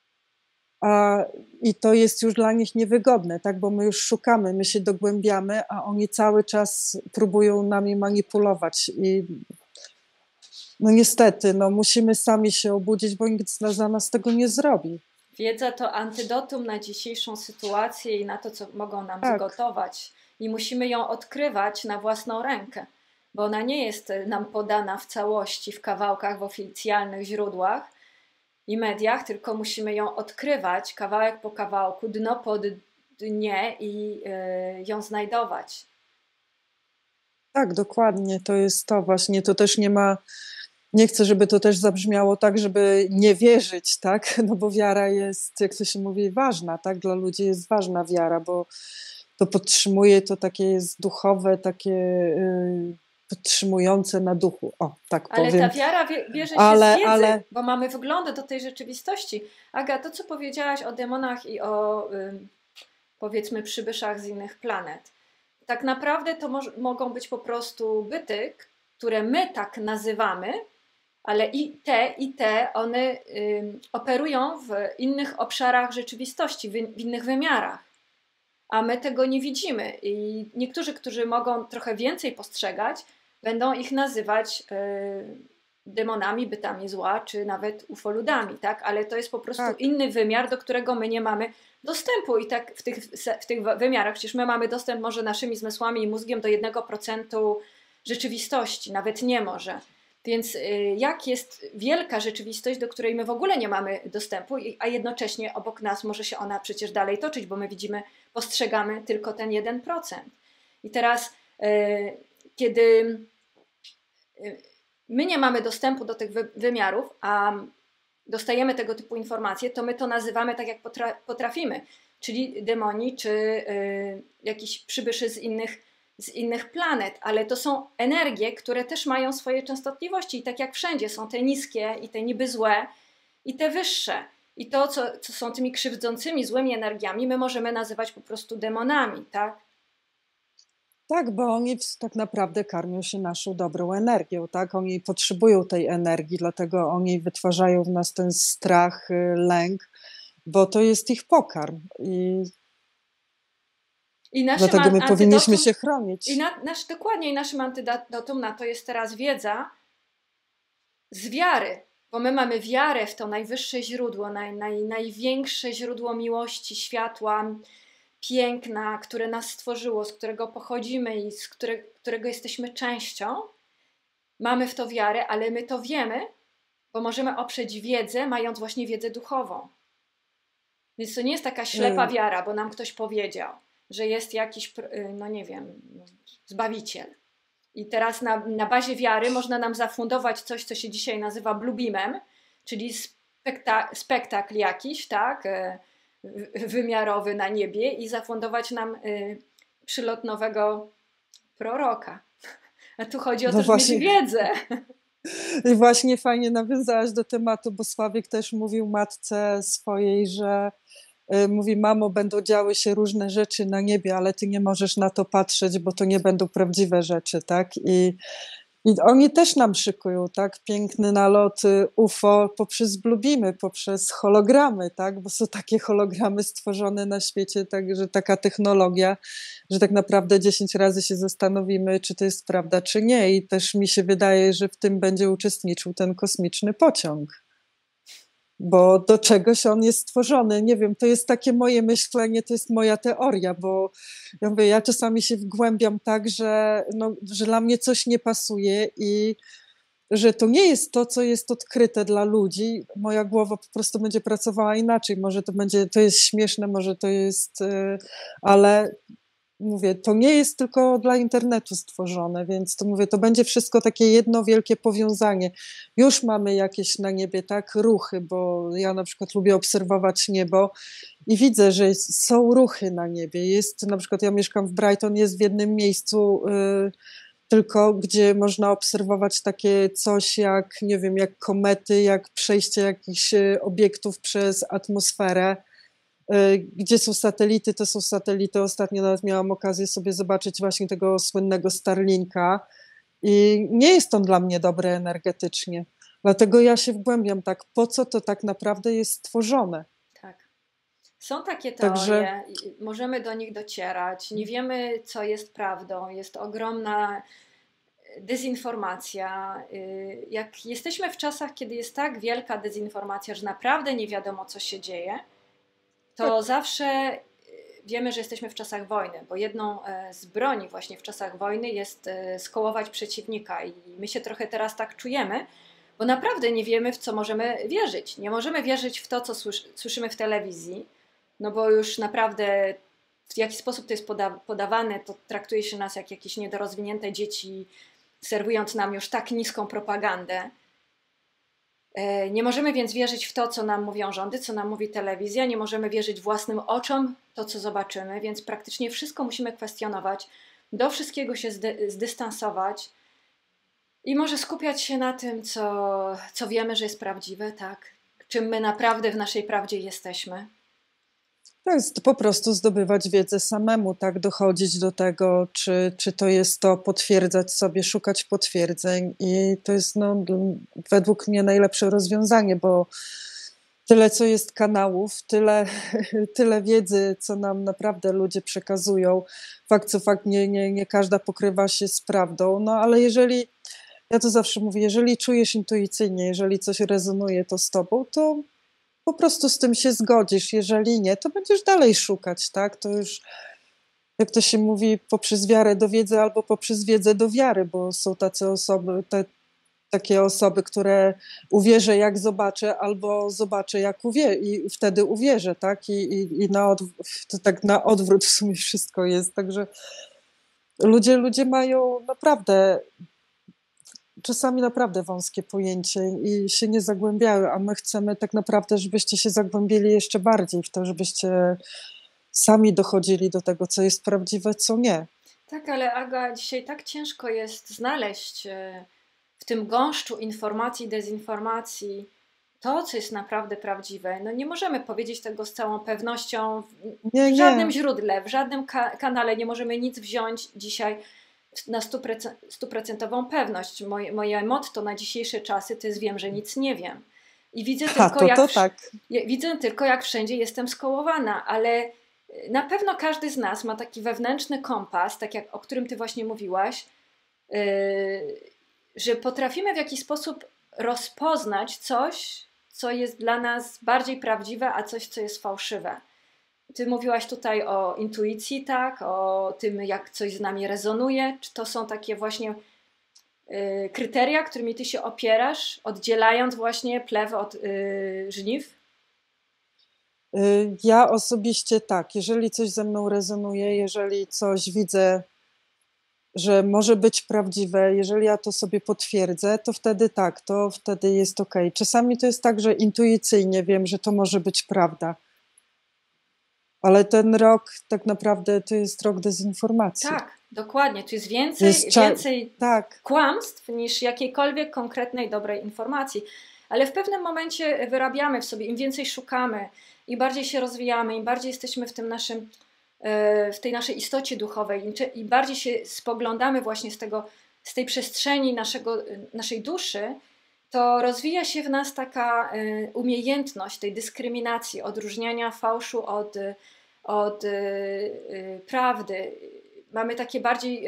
i to jest już dla nich niewygodne, tak? Bo my już szukamy, my się dogłębiamy, a oni cały czas próbują nami manipulować. I no niestety, no musimy sami się obudzić, bo nikt za nas tego nie zrobi. Wiedza to antydotum na dzisiejszą sytuację i na to, co mogą nam zgotować. I musimy ją odkrywać na własną rękę, bo ona nie jest nam podana w całości, w kawałkach, w oficjalnych źródłach i mediach, tylko musimy ją odkrywać kawałek po kawałku, dno po dnie i ją znajdować. Tak, dokładnie, to jest to właśnie, to też nie chcę, żeby to też zabrzmiało tak, żeby nie wierzyć, tak, no bo wiara jest, jak to się mówi, ważna, tak, dla ludzi jest ważna wiara, bo to podtrzymuje, to takie jest duchowe, takie podtrzymujące na duchu, o tak ale powiem. Ale ta wiara bierze się z wiedzy, bo mamy wgląd do tej rzeczywistości. Aga, to co powiedziałaś o demonach i o powiedzmy przybyszach z innych planet, tak naprawdę to mogą być po prostu byty, które my tak nazywamy, ale i te one operują w innych obszarach rzeczywistości, w innych wymiarach. A my tego nie widzimy. I niektórzy, którzy mogą trochę więcej postrzegać, będą ich nazywać demonami, bytami zła, czy nawet ufoludami, tak? Ale to jest po prostu inny wymiar, do którego my nie mamy dostępu. I tak w tych wymiarach, przecież my mamy dostęp może naszymi zmysłami i mózgiem do 1% rzeczywistości, nawet nie może. Więc jak jest wielka rzeczywistość, do której my w ogóle nie mamy dostępu, a jednocześnie obok nas może się ona przecież dalej toczyć, bo my widzimy, postrzegamy tylko ten 1%. I teraz, kiedy my nie mamy dostępu do tych wymiarów, a dostajemy tego typu informacje, to my to nazywamy tak, jak potrafimy, czyli demoni, czy jakiś przybyszy z innych planet, ale to są energie, które też mają swoje częstotliwości i tak jak wszędzie są te niskie i te niby złe i te wyższe. I to, co są tymi krzywdzącymi, złymi energiami, my możemy nazywać po prostu demonami, tak? Tak, bo oni tak naprawdę karmią się naszą dobrą energią, tak? Oni potrzebują tej energii, dlatego oni wytwarzają w nas ten strach, lęk, bo to jest ich pokarm. I dlatego my powinniśmy się chronić. Dokładnie, i naszym antydotum na to jest teraz wiedza z wiary, bo my mamy wiarę w to najwyższe źródło, największe źródło miłości, światła, piękna, które nas stworzyło, z którego pochodzimy i z którego jesteśmy częścią. Mamy w to wiarę, ale my to wiemy, bo możemy oprzeć wiedzę, mając właśnie wiedzę duchową. Więc to nie jest taka ślepa wiara, bo nam ktoś powiedział, że jest jakiś, no nie wiem, zbawiciel. I teraz na bazie wiary można nam zafundować coś, co się dzisiaj nazywa bluebeamem, czyli spektakl jakiś, tak, wymiarowy na niebie i zafundować nam przylot nowego proroka. A tu chodzi o to, żeby mieć wiedzę. I właśnie fajnie nawiązałaś do tematu, bo Sławik też mówił matce swojej, że mówi: mamo, będą działy się różne rzeczy na niebie, ale ty nie możesz na to patrzeć, bo to nie będą prawdziwe rzeczy, tak? I oni też nam szykują, tak? Piękny nalot UFO poprzez bluebeamy, poprzez hologramy, tak? Bo są takie hologramy stworzone na świecie, tak, że taka technologia, że tak naprawdę 10 razy się zastanowimy, czy to jest prawda, czy nie. I też mi się wydaje, że w tym będzie uczestniczył ten kosmiczny pociąg. Bo do czegoś on jest stworzony. Nie wiem, to jest takie moje myślenie, to jest moja teoria, bo ja mówię, ja czasami się wgłębiam tak, że dla mnie coś nie pasuje i że to nie jest to, co jest odkryte dla ludzi. Moja głowa po prostu będzie pracowała inaczej. Może to jest śmieszne, może to jest, ale mówię, to nie jest tylko dla internetu stworzone, więc to mówię, to będzie wszystko takie jedno wielkie powiązanie. Już mamy jakieś na niebie, tak, ruchy, bo ja na przykład lubię obserwować niebo i widzę, że są ruchy na niebie. Jest na przykład, ja mieszkam w Brighton, jest w jednym miejscu tylko, gdzie można obserwować takie coś jak, nie wiem, jak komety, jak przejście jakichś obiektów przez atmosferę. Gdzie są satelity, to są satelity. Ostatnio nawet miałam okazję sobie zobaczyć właśnie tego słynnego Starlinka i nie jest on dla mnie dobry energetycznie. Dlatego ja się wgłębiam tak, po co to tak naprawdę jest stworzone. Tak. Są takie teorie, możemy do nich docierać, nie wiemy, co jest prawdą, jest ogromna dezinformacja. Jak jesteśmy w czasach, kiedy jest tak wielka dezinformacja, że naprawdę nie wiadomo, co się dzieje, to zawsze wiemy, że jesteśmy w czasach wojny, bo jedną z broni właśnie w czasach wojny jest skołować przeciwnika i my się trochę teraz tak czujemy, bo naprawdę nie wiemy, w co możemy wierzyć. Nie możemy wierzyć w to, co słyszymy w telewizji, no bo już naprawdę w jaki sposób to jest podawane, to traktuje się nas jak jakieś niedorozwinięte dzieci, serwując nam już tak niską propagandę. Nie możemy więc wierzyć w to, co nam mówią rządy, co nam mówi telewizja, nie możemy wierzyć własnym oczom, to co zobaczymy, więc praktycznie wszystko musimy kwestionować, do wszystkiego się zdystansować, I może skupiać się na tym, co wiemy, że jest prawdziwe, tak? Czym my naprawdę w naszej prawdzie jesteśmy. To jest po prostu zdobywać wiedzę samemu, tak, dochodzić do tego, czy to jest to, potwierdzać sobie, szukać potwierdzeń i to jest no, według mnie najlepsze rozwiązanie, bo tyle, co jest kanałów, tyle wiedzy, co nam naprawdę ludzie przekazują. Fakt co fakt, nie każda pokrywa się z prawdą, no ale jeżeli, ja to zawsze mówię, jeżeli czujesz intuicyjnie, jeżeli coś rezonuje to z tobą, to po prostu z tym się zgodzisz. Jeżeli nie, to będziesz dalej szukać, tak? To już, jak to się mówi, poprzez wiarę do wiedzy albo poprzez wiedzę do wiary, bo są tacy osoby, takie osoby, które uwierzę jak zobaczę, albo zobaczę jak i wtedy uwierzę, tak? I to tak na odwrót w sumie wszystko jest. Także ludzie mają naprawdę czasami naprawdę wąskie pojęcie i się nie zagłębiają, a my chcemy tak naprawdę, żebyście się zagłębili jeszcze bardziej w to, żebyście sami dochodzili do tego, co jest prawdziwe, co nie. Tak, ale Aga, dzisiaj tak ciężko jest znaleźć w tym gąszczu informacji, dezinformacji to, co jest naprawdę prawdziwe. No nie możemy powiedzieć tego z całą pewnością w żadnym źródle, w żadnym kanale nie możemy nic wziąć dzisiaj na 100% pewność. Moje motto na dzisiejsze czasy to jest wiem, że nic nie wiem. I widzę tylko, jak wszędzie jestem skołowana, ale na pewno każdy z nas ma taki wewnętrzny kompas, tak jak o którym ty właśnie mówiłaś, że potrafimy w jakiś sposób rozpoznać coś, co jest dla nas bardziej prawdziwe, a coś, co jest fałszywe. Ty mówiłaś tutaj o intuicji, tak? O tym, jak coś z nami rezonuje. Czy to są takie właśnie kryteria, którymi ty się opierasz, oddzielając właśnie plew od żniw? Ja osobiście tak. Jeżeli coś ze mną rezonuje, jeżeli coś widzę, że może być prawdziwe, jeżeli ja to sobie potwierdzę, to wtedy tak, to wtedy jest okej. Czasami to jest tak, że intuicyjnie wiem, że to może być prawda. Ale ten rok tak naprawdę to jest rok dezinformacji. Tak, dokładnie. Tu jest więcej tak. kłamstw niż jakiejkolwiek konkretnej, dobrej informacji. Ale w pewnym momencie wyrabiamy w sobie, im więcej szukamy, im bardziej się rozwijamy, im bardziej jesteśmy w tej naszej istocie duchowej, im bardziej się spoglądamy właśnie z tej przestrzeni naszej duszy, to rozwija się w nas taka umiejętność tej dyskryminacji, odróżniania fałszu od prawdy. Mamy takie bardziej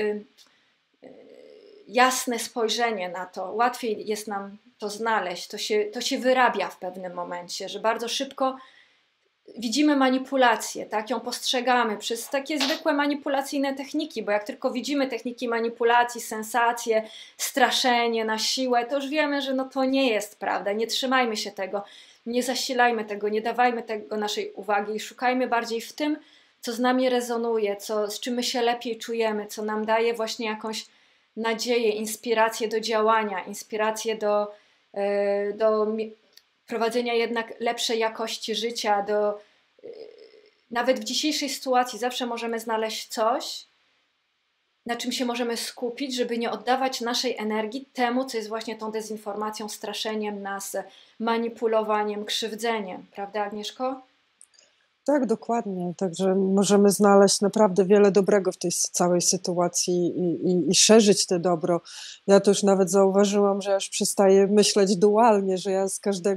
jasne spojrzenie na to. Łatwiej jest nam to znaleźć. To się wyrabia w pewnym momencie, że bardzo szybko widzimy manipulację, tak? Ją postrzegamy przez takie zwykłe manipulacyjne techniki, bo jak tylko widzimy techniki manipulacji, sensacje, straszenie na siłę, to już wiemy, że no to nie jest prawda, nie trzymajmy się tego, nie zasilajmy tego, nie dawajmy tego naszej uwagi i szukajmy bardziej w tym, co z nami rezonuje, z czym my się lepiej czujemy, co nam daje właśnie jakąś nadzieję, inspirację do działania, inspirację do prowadzenia jednak lepszej jakości życia, nawet w dzisiejszej sytuacji zawsze możemy znaleźć coś, na czym się możemy skupić, żeby nie oddawać naszej energii temu, co jest właśnie tą dezinformacją, straszeniem nas, manipulowaniem, krzywdzeniem. Prawda, Agnieszko? Tak, dokładnie. Także możemy znaleźć naprawdę wiele dobrego w tej całej sytuacji i szerzyć to dobro. Ja to już nawet zauważyłam, że już przestaję myśleć dualnie, że ja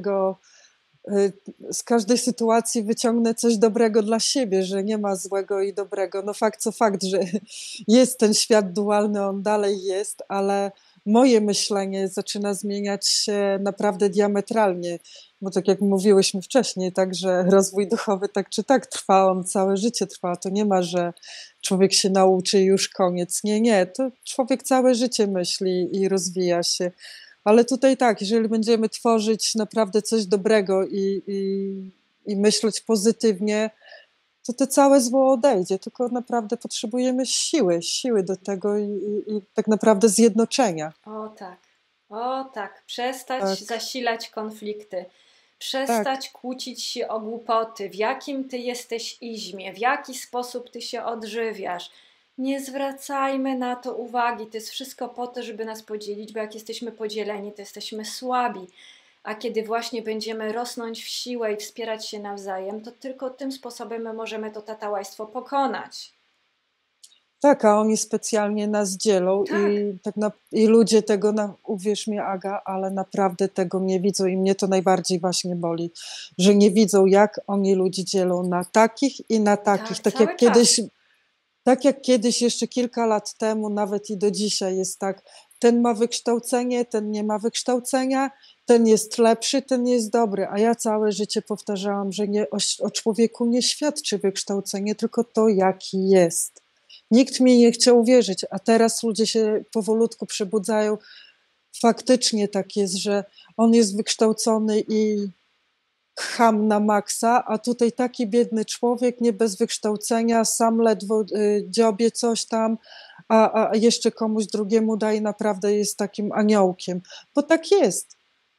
z każdej sytuacji wyciągnę coś dobrego dla siebie, że nie ma złego i dobrego. No fakt co fakt, że jest ten świat dualny, on dalej jest, ale moje myślenie zaczyna zmieniać się naprawdę diametralnie, bo tak jak mówiłyśmy wcześniej, tak, że rozwój duchowy tak czy tak trwa, on całe życie trwa, to nie ma, że człowiek się nauczy i już koniec. Nie, to człowiek całe życie myśli i rozwija się. Ale tutaj tak, jeżeli będziemy tworzyć naprawdę coś dobrego i myśleć pozytywnie, to całe zło odejdzie, tylko naprawdę potrzebujemy siły do tego i tak naprawdę zjednoczenia. O tak, przestać zasilać konflikty, przestać kłócić się o głupoty, w jakim ty jesteś izmie, w jaki sposób ty się odżywiasz, Nie zwracajmy na to uwagi. To jest wszystko po to, żeby nas podzielić, bo jak jesteśmy podzieleni, to jesteśmy słabi. A kiedy właśnie będziemy rosnąć w siłę i wspierać się nawzajem, to tylko tym sposobem my możemy to tatałaństwo pokonać. Tak, a oni specjalnie nas dzielą Tak, i ludzie tego, uwierz mi Aga, ale naprawdę tego nie widzą i mnie to najbardziej właśnie boli, że nie widzą, jak oni ludzi dzielą na takich i na takich. tak, cały czas. Tak jak kiedyś, jeszcze kilka lat temu, nawet i do dzisiaj jest tak, ten ma wykształcenie, ten nie ma wykształcenia, ten jest lepszy, ten jest dobry, a ja całe życie powtarzałam, że o człowieku nie świadczy wykształcenie, tylko to, jaki jest. Nikt mi nie chciał wierzyć, a teraz ludzie się powolutku przebudzają. Faktycznie tak jest, że on jest wykształcony i cham na maksa, a tutaj taki biedny człowiek, nie bez wykształcenia, sam ledwo dziobie coś tam, a jeszcze komuś drugiemu daje, naprawdę jest takim aniołkiem. Bo tak jest.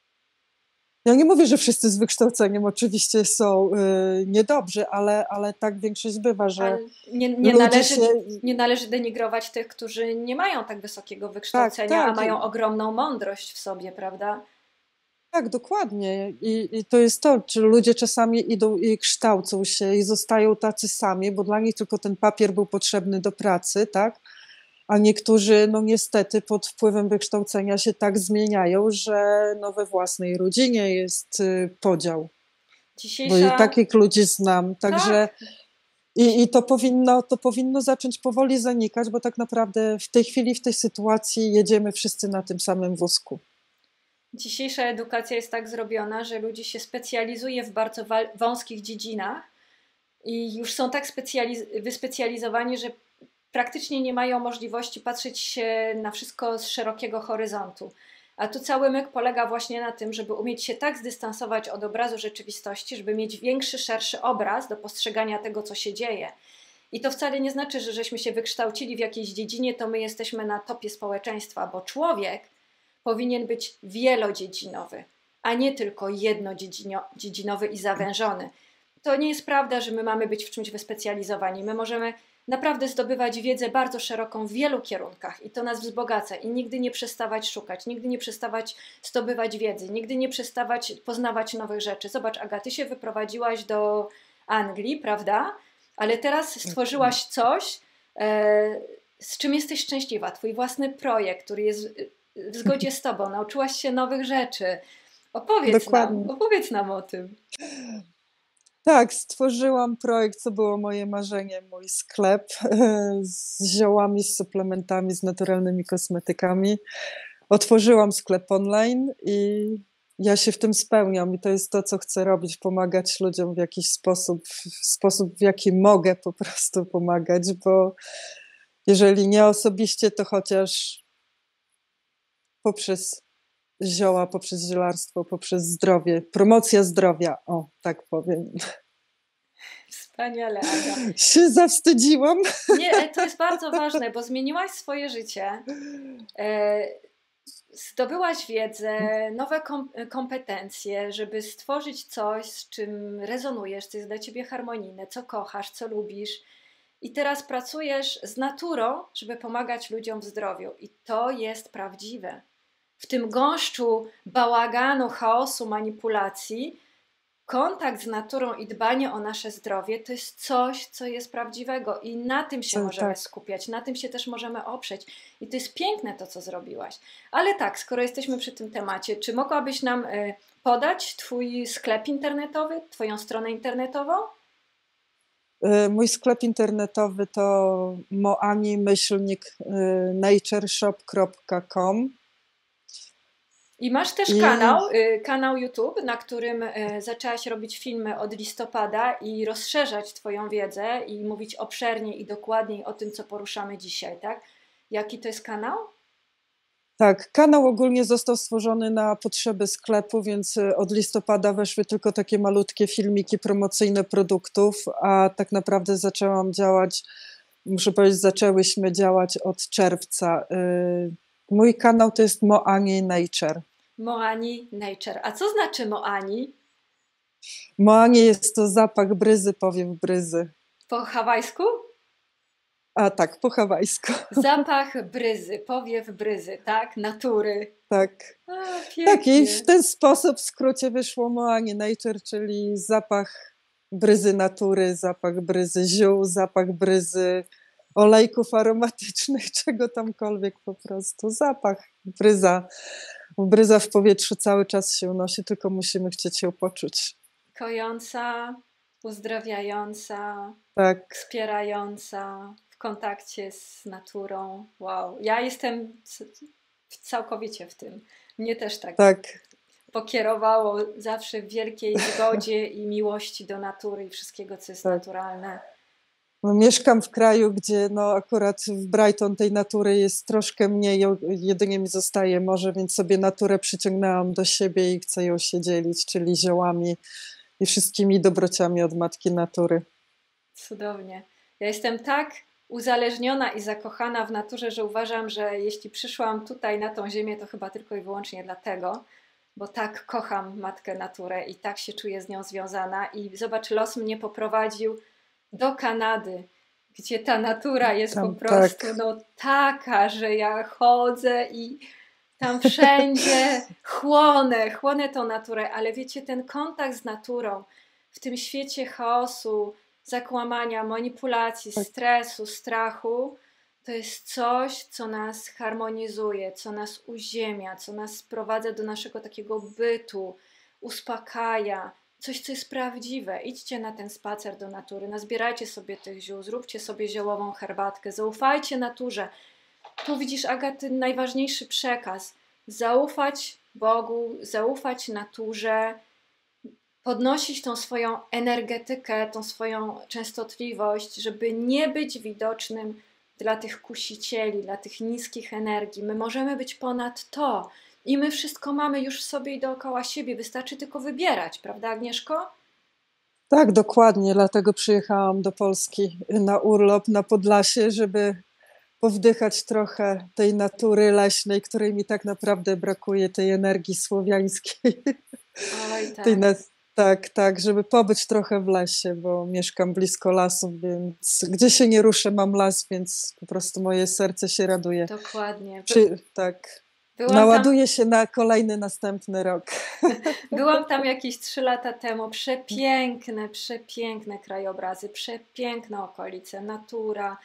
Ja nie mówię, że wszyscy z wykształceniem oczywiście są niedobrzy, ale tak większość bywa, że nie należy denigrować tych, którzy nie mają tak wysokiego Tak, wykształcenia, a tak. mają ogromną mądrość w sobie, prawda? Tak, dokładnie. I to jest to, czy ludzie czasami idą i kształcą się i zostają tacy sami, bo dla nich tylko ten papier był potrzebny do pracy, tak? A niektórzy, no niestety, pod wpływem wykształcenia się tak zmieniają, że no we własnej rodzinie jest podział. Bo i takich ludzi znam. Także Tak. i to powinno zacząć powoli zanikać, bo tak naprawdę w tej chwili, w tej sytuacji jedziemy wszyscy na tym samym wózku. Dzisiejsza edukacja jest tak zrobiona, że ludzi się specjalizuje w bardzo wąskich dziedzinach i już są tak wyspecjalizowani, że praktycznie nie mają możliwości patrzeć się na wszystko z szerokiego horyzontu. A tu cały myk polega właśnie na tym, żeby umieć się tak zdystansować od obrazu rzeczywistości, żeby mieć większy, szerszy obraz do postrzegania tego, co się dzieje. I to wcale nie znaczy, że żeśmy się wykształcili w jakiejś dziedzinie, to my jesteśmy na topie społeczeństwa, bo człowiek powinien być wielodziedzinowy, a nie tylko jednodziedzinowy i zawężony. To nie jest prawda, że my mamy być w czymś wyspecjalizowani. My możemy naprawdę zdobywać wiedzę bardzo szeroką w wielu kierunkach i to nas wzbogaca i nigdy nie przestawać szukać, nigdy nie przestawać zdobywać wiedzy, nigdy nie przestawać poznawać nowych rzeczy. Zobacz, Aga, ty się wyprowadziłaś do Anglii, prawda? Ale teraz stworzyłaś coś, z czym jesteś szczęśliwa. Twój własny projekt, który jest w zgodzie z tobą. Nauczyłaś się nowych rzeczy. Opowiedz nam o tym. Tak, stworzyłam projekt, co było moje marzenie, mój sklep z ziołami, z suplementami, z naturalnymi kosmetykami. Otworzyłam sklep online i ja się w tym spełniam i to jest to, co chcę robić, pomagać ludziom w jakiś sposób, w jaki mogę po prostu pomagać, bo jeżeli nie osobiście, to chociaż poprzez zioła, poprzez zielarstwo, poprzez zdrowie, promocja zdrowia, o, tak powiem. Wspaniale, Aga. Się zawstydziłam. Nie, to jest bardzo ważne, bo zmieniłaś swoje życie, zdobyłaś wiedzę, nowe kompetencje, żeby stworzyć coś, z czym rezonujesz, co jest dla ciebie harmonijne, co kochasz, co lubisz. I teraz pracujesz z naturą, żeby pomagać ludziom w zdrowiu. I to jest prawdziwe. W tym gąszczu bałaganu, chaosu, manipulacji, kontakt z naturą i dbanie o nasze zdrowie to jest coś, co jest prawdziwego i na tym się możemy skupiać, na tym się też możemy oprzeć. I to jest piękne to, co zrobiłaś. Ale tak, skoro jesteśmy przy tym temacie, czy mogłabyś nam podać twój sklep internetowy, twoją stronę internetową? Mój sklep internetowy to moani-natureshop.com. I masz też kanał YouTube, na którym zaczęłaś robić filmy od listopada i rozszerzać twoją wiedzę i mówić obszerniej i dokładniej o tym, co poruszamy dzisiaj, tak? Jaki to jest kanał? Tak, kanał ogólnie został stworzony na potrzeby sklepu, więc od listopada weszły tylko takie malutkie filmiki promocyjne produktów, a tak naprawdę zaczęłyśmy działać od czerwca. Mój kanał to jest Moani Nature. Moani Nature. A co znaczy Moani? Moani jest to zapach bryzy, powiew bryzy. Po hawajsku? A tak, po hawajsku. Zapach bryzy, powiew bryzy, tak? Natury. Tak. A, Tak, i w pięknie. ten sposób w skrócie wyszło Moanie Nature, czyli zapach bryzy natury, zapach bryzy ziół, zapach bryzy olejków aromatycznych, czego tamkolwiek po prostu. Zapach, bryza w powietrzu cały czas się unosi, tylko musimy chcieć ją poczuć. Kojąca, uzdrawiająca, Tak, wspierająca, w kontakcie z naturą. Wow, ja jestem całkowicie w tym. Mnie też tak tak. pokierowało zawsze w wielkiej zgodzie i miłości do natury i wszystkiego, co jest Tak. naturalne. No, mieszkam w kraju, gdzie no, akurat w Brighton tej natury jest troszkę mniej, jedynie mi zostaje morze, więc sobie naturę przyciągnęłam do siebie i chcę ją się dzielić, czyli ziołami i wszystkimi dobrociami od matki natury. Cudownie. Ja jestem tak uzależniona i zakochana w naturze, że uważam, że jeśli przyszłam tutaj na tą ziemię, to chyba tylko i wyłącznie dlatego, bo tak kocham matkę naturę i tak się czuję z nią związana. I zobacz, los mnie poprowadził do Kanady, gdzie ta natura jest Tam, po prostu tak. no, taka, że ja chodzę i tam wszędzie chłonę tą naturę, ale wiecie, ten kontakt z naturą w tym świecie chaosu, zakłamania, manipulacji, stresu, strachu, to jest coś, co nas harmonizuje, co nas uziemia, co nas sprowadza do naszego takiego bytu, uspokaja, coś, co jest prawdziwe. Idźcie na ten spacer do natury, nazbierajcie sobie tych ziół, zróbcie sobie ziołową herbatkę, zaufajcie naturze. Tu widzisz, Agaty, najważniejszy przekaz. Zaufać Bogu, zaufać naturze, podnosić tą swoją energetykę, tą swoją częstotliwość, żeby nie być widocznym dla tych kusicieli, dla tych niskich energii. My możemy być ponad to i my wszystko mamy już w sobie i dookoła siebie. Wystarczy tylko wybierać, prawda, Agnieszko? Tak, dokładnie, dlatego przyjechałam do Polski na urlop na Podlasie, żeby powdychać trochę tej natury leśnej, której mi tak naprawdę brakuje, tej energii słowiańskiej. Oj, Tej tak. tak, żeby pobyć trochę w lesie, bo mieszkam blisko lasów, więc gdzie się nie ruszę, mam las, więc po prostu moje serce się raduje. Dokładnie. Tak, Byłam tam, naładuje się na kolejny, następny rok. byłam tam jakieś 3 lata temu. Przepiękne, przepiękne krajobrazy, przepiękne okolice, natura,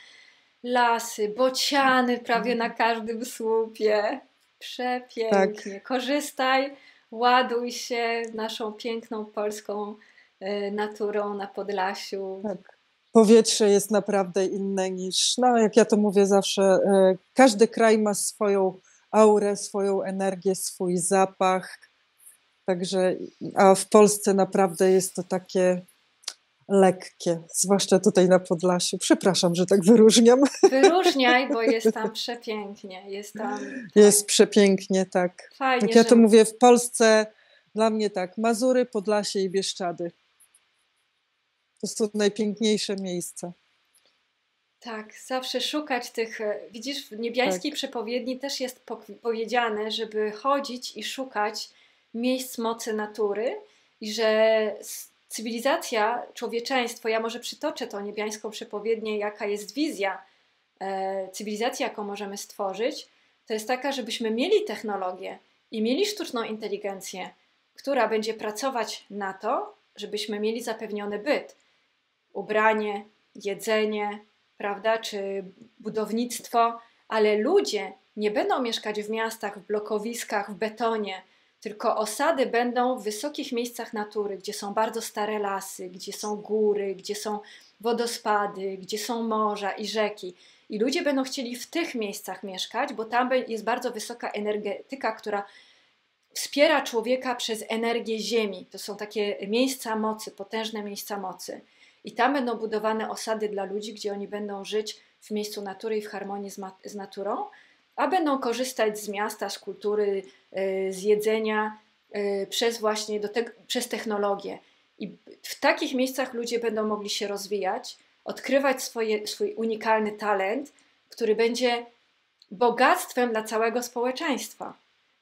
lasy, bociany prawie na każdym słupie. Przepięknie. Tak, Korzystaj, ładuj się naszą piękną polską naturą na Podlasiu. tak. Powietrze jest naprawdę inne niż, no jak ja to mówię zawsze, każdy kraj ma swoją aurę, swoją energię, swój zapach. Także, a w Polsce naprawdę jest to takie lekkie, zwłaszcza tutaj na Podlasiu. Przepraszam, że tak wyróżniam. Wyróżniaj, bo jest tam przepięknie. Jest tam, tak, Jest przepięknie, tak. fajnie, Jak ja że to mówię, w Polsce dla mnie tak, Mazury, Podlasie i Bieszczady. To są najpiękniejsze miejsca. tak, zawsze szukać tych. Widzisz, w niebiańskiej Tak, przepowiedni też jest powiedziane, żeby chodzić i szukać miejsc mocy natury i że cywilizacja, człowieczeństwo, ja może przytoczę tą niebiańską przepowiednię, jaka jest wizja cywilizacji, jaką możemy stworzyć, to jest taka, żebyśmy mieli technologię i mieli sztuczną inteligencję, która będzie pracować na to, żebyśmy mieli zapewniony byt, ubranie, jedzenie, prawda, czy budownictwo, ale ludzie nie będą mieszkać w miastach, w blokowiskach, w betonie, tylko osady będą w wysokich miejscach natury, gdzie są bardzo stare lasy, gdzie są góry, gdzie są wodospady, gdzie są morza i rzeki. I ludzie będą chcieli w tych miejscach mieszkać, bo tam jest bardzo wysoka energetyka, która wspiera człowieka przez energię ziemi. To są takie miejsca mocy, potężne miejsca mocy. I tam będą budowane osady dla ludzi, gdzie oni będą żyć w miejscu natury i w harmonii z naturą, a będą korzystać z miasta, z kultury, z jedzenia, przez właśnie przez technologię. I w takich miejscach ludzie będą mogli się rozwijać, odkrywać swój unikalny talent, który będzie bogactwem dla całego społeczeństwa.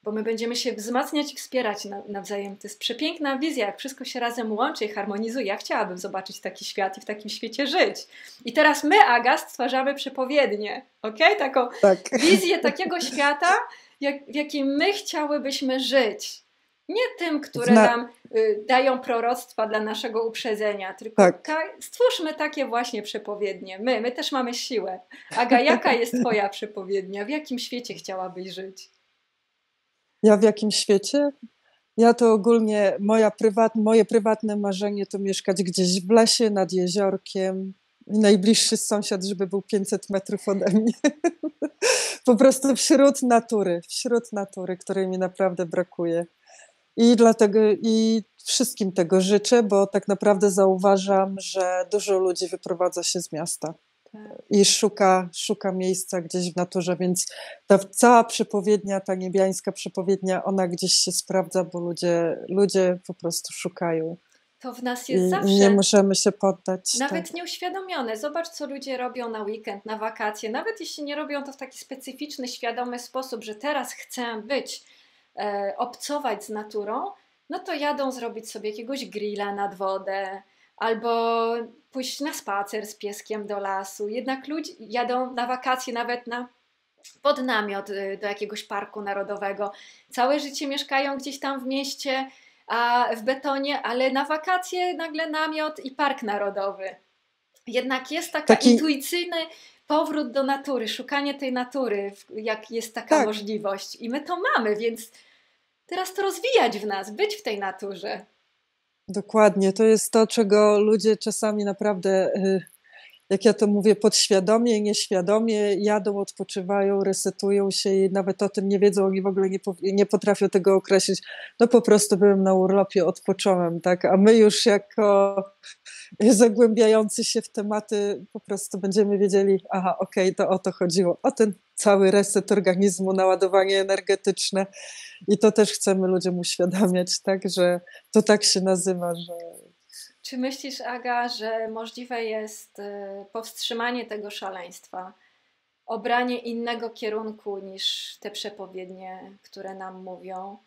bo my będziemy się wzmacniać i wspierać nawzajem. To jest przepiękna wizja, jak wszystko się razem łączy i harmonizuje. Ja chciałabym zobaczyć taki świat i w takim świecie żyć. I teraz my, Aga, stwarzamy przepowiednię, okej? Taką wizję takiego świata, w jakim my chciałybyśmy żyć. Nie tym, które nam dają proroctwa dla naszego uprzedzenia, tylko stwórzmy takie właśnie przepowiednie. My też mamy siłę. Aga, jaka jest twoja przepowiednia? W jakim świecie chciałabyś żyć? Ja w jakim świecie? Ja to ogólnie, moje prywatne marzenie to mieszkać gdzieś w lesie, nad jeziorkiem. Najbliższy sąsiad, żeby był 500 metrów ode mnie. Po prostu wśród natury, której mi naprawdę brakuje. I dlatego wszystkim tego życzę, bo tak naprawdę zauważam, że dużo ludzi wyprowadza się z miasta i szuka miejsca gdzieś w naturze, więc ta cała przepowiednia, ta niebiańska przepowiednia, ona gdzieś się sprawdza, bo ludzie po prostu szukają. To w nas jest zawsze. Nie możemy się poddać. Nawet nieuświadomione. Zobacz, co ludzie robią na weekend, na wakacje. Nawet jeśli nie robią to w taki specyficzny, świadomy sposób, że teraz chcę obcować z naturą, no to jadą zrobić sobie jakiegoś grilla nad wodę albo pójść na spacer z pieskiem do lasu. Jednak ludzie jadą na wakacje nawet pod namiot do jakiegoś parku narodowego. Całe życie mieszkają gdzieś tam w mieście, a w betonie, ale na wakacje nagle namiot i park narodowy. Jednak jest taki intuicyjny powrót do natury, szukanie tej natury, jak jest taka możliwość. I my to mamy, więc teraz to rozwijać w nas, być w tej naturze. Dokładnie, to jest to, czego ludzie czasami naprawdę, jak ja to mówię, podświadomie, nieświadomie jadą, odpoczywają, resetują się i nawet o tym nie wiedzą, oni w ogóle nie potrafią tego określić. No po prostu byłem na urlopie, odpocząłem, tak? A my już jako zagłębiający się w tematy po prostu będziemy wiedzieli, to o to chodziło, o ten cały reset organizmu, naładowanie energetyczne i to też chcemy ludziom uświadamiać, tak, że to tak się nazywa, że... Czy myślisz, Aga, że możliwe jest powstrzymanie tego szaleństwa, obranie innego kierunku niż te przepowiednie, które nam mówią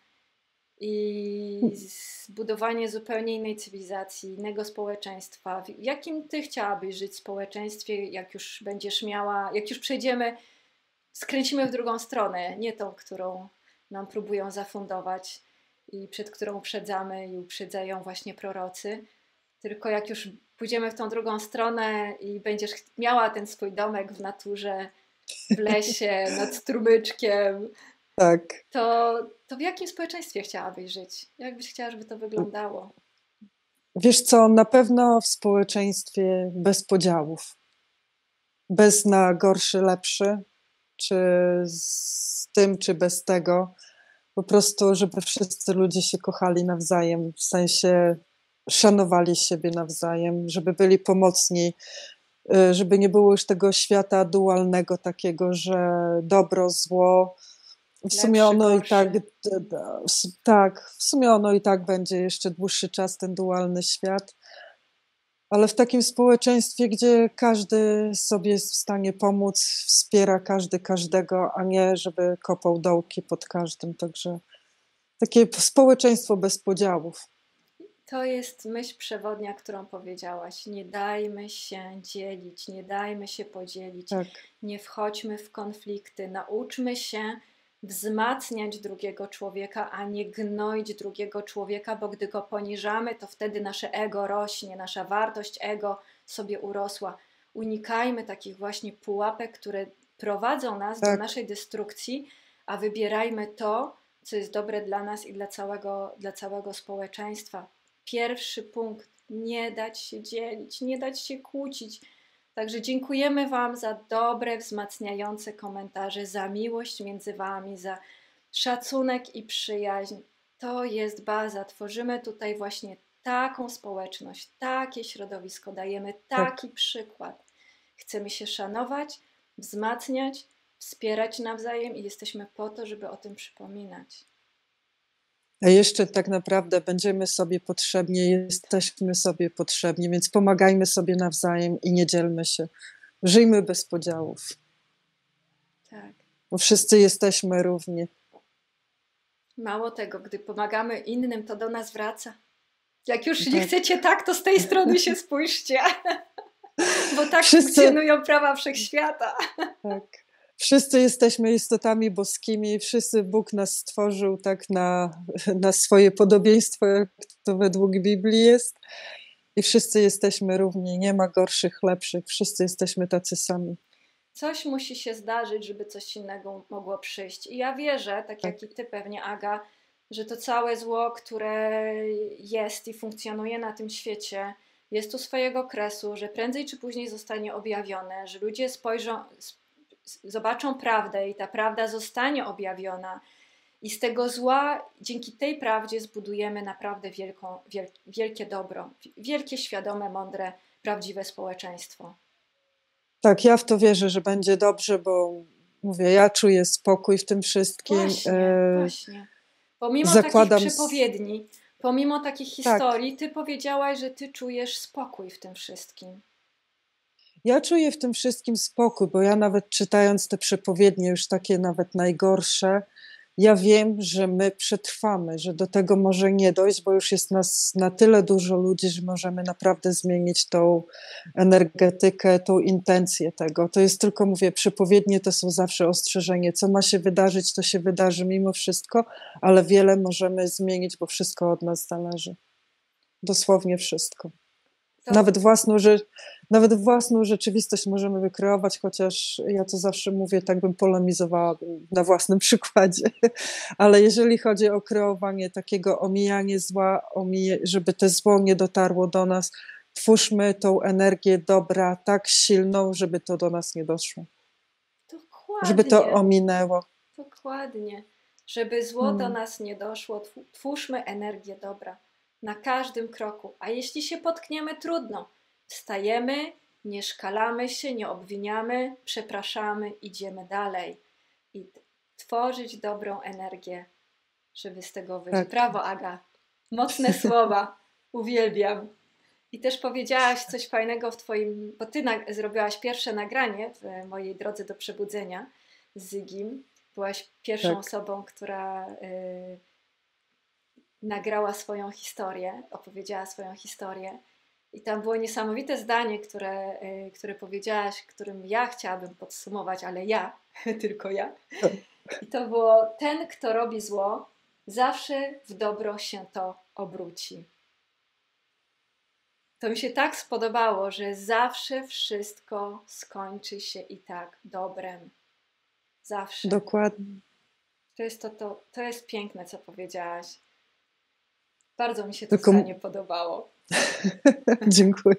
i zbudowanie zupełnie innej cywilizacji, innego społeczeństwa? W jakim ty chciałabyś żyć społeczeństwie, jak już będziesz miała, jak już przejdziemy, skręcimy w drugą stronę, nie tą, którą nam próbują zafundować i przed którą uprzedzamy i uprzedzają właśnie prorocy, tylko jak już pójdziemy w tą drugą stronę i będziesz miała ten swój domek w naturze, w lesie, nad strumyczkiem, to w jakim społeczeństwie chciałabyś żyć? Jak byś chciała, żeby to wyglądało? Wiesz co, na pewno w społeczeństwie bez podziałów. Bez na gorszy, lepszy, czy z tym, czy bez tego. Po prostu, żeby wszyscy ludzie się kochali nawzajem, w sensie szanowali siebie nawzajem, żeby byli pomocni, żeby nie było już tego świata dualnego takiego, że dobro, zło. W sumie ono i w sumie ono i tak będzie jeszcze dłuższy czas, ten dualny świat. Ale w takim społeczeństwie, gdzie każdy sobie jest w stanie pomóc, wspiera każdy każdego, a nie żeby kopał dołki pod każdym. Także takie społeczeństwo bez podziałów. To jest myśl przewodnia, którą powiedziałaś. Nie dajmy się dzielić, nie dajmy się podzielić, nie wchodźmy w konflikty, nauczmy się wzmacniać drugiego człowieka, a nie gnoić drugiego człowieka, bo gdy go poniżamy, to wtedy nasze ego rośnie, nasza wartość ego sobie urosła. Unikajmy takich właśnie pułapek, które prowadzą nas do naszej destrukcji, a wybierajmy to, co jest dobre dla nas i dla całego społeczeństwa. Pierwszy punkt, nie dać się dzielić, nie dać się kłócić. Także dziękujemy Wam za dobre, wzmacniające komentarze, za miłość między Wami, za szacunek i przyjaźń. To jest baza. Tworzymy tutaj właśnie taką społeczność, takie środowisko, dajemy taki przykład. Chcemy się szanować, wzmacniać, wspierać nawzajem i jesteśmy po to, żeby o tym przypominać. A jeszcze tak naprawdę będziemy sobie potrzebni, jesteśmy sobie potrzebni, więc pomagajmy sobie nawzajem i nie dzielmy się. Żyjmy bez podziałów. Tak. Bo wszyscy jesteśmy równi. Mało tego, gdy pomagamy innym, to do nas wraca. Jak już nie Tak. chcecie tak, to z tej strony się spójrzcie. Bo tak Wszyscy- funkcjonują prawa wszechświata. Tak. Wszyscy jesteśmy istotami boskimi, wszyscy Bóg nas stworzył tak na swoje podobieństwo, jak to według Biblii jest. I wszyscy jesteśmy równi, nie ma gorszych, lepszych, wszyscy jesteśmy tacy sami. Coś musi się zdarzyć, żeby coś innego mogło przyjść. I ja wierzę, tak jak i ty pewnie, Aga, że to całe zło, które jest i funkcjonuje na tym świecie, jest u swojego kresu, że prędzej czy później zostanie objawione, że ludzie zobaczą prawdę i ta prawda zostanie objawiona. I z tego zła, dzięki tej prawdzie zbudujemy naprawdę wielkie dobro, wielkie, świadome, mądre, prawdziwe społeczeństwo. Tak, ja w to wierzę, że będzie dobrze, bo mówię, ja czuję spokój w tym wszystkim. Właśnie. Pomimo Zakładam... takich przepowiedni, pomimo takich historii, ty powiedziałaś, że ty czujesz spokój w tym wszystkim. Ja czuję w tym wszystkim spokój, bo ja nawet czytając te przepowiednie, już takie nawet najgorsze, ja wiem, że my przetrwamy, że do tego może nie dojść, bo już jest nas na tyle dużo ludzi, że możemy naprawdę zmienić tą energetykę, tą intencję tego. To jest tylko, mówię, przepowiednie to są zawsze ostrzeżenie. Co ma się wydarzyć, to się wydarzy mimo wszystko, ale wiele możemy zmienić, bo wszystko od nas zależy. Dosłownie wszystko. Nawet własną rzeczywistość możemy wykreować, chociaż ja to zawsze mówię, tak bym polemizowała na własnym przykładzie. Ale jeżeli chodzi o kreowanie takiego, omijanie zła, żeby to zło nie dotarło do nas, twórzmy tą energię dobra tak silną, żeby to do nas nie doszło. Dokładnie. Żeby to ominęło. Dokładnie. Żeby zło do nas nie doszło, twórzmy energię dobra. Na każdym kroku. A jeśli się potkniemy, trudno. Wstajemy, nie szkalamy się, nie obwiniamy, przepraszamy, idziemy dalej. I tworzyć dobrą energię, żeby z tego wyjść. Tak. Brawo, Aga. Mocne słowa. Uwielbiam. I też powiedziałaś coś fajnego w twoim... Bo ty zrobiłaś pierwsze nagranie w mojej drodze do przebudzenia z Zygim. Byłaś pierwszą osobą, która... nagrała swoją historię, opowiedziała swoją historię i tam było niesamowite zdanie, które powiedziałaś, którym ja chciałabym podsumować, ale ja, tylko ja. I to było: ten, kto robi zło, zawsze w dobro się to obróci. To mi się tak spodobało, że zawsze wszystko skończy się i tak dobrem. Zawsze. Dokładnie. To jest piękne, co powiedziałaś. Bardzo mi się to zdanie podobało. Dziękuję.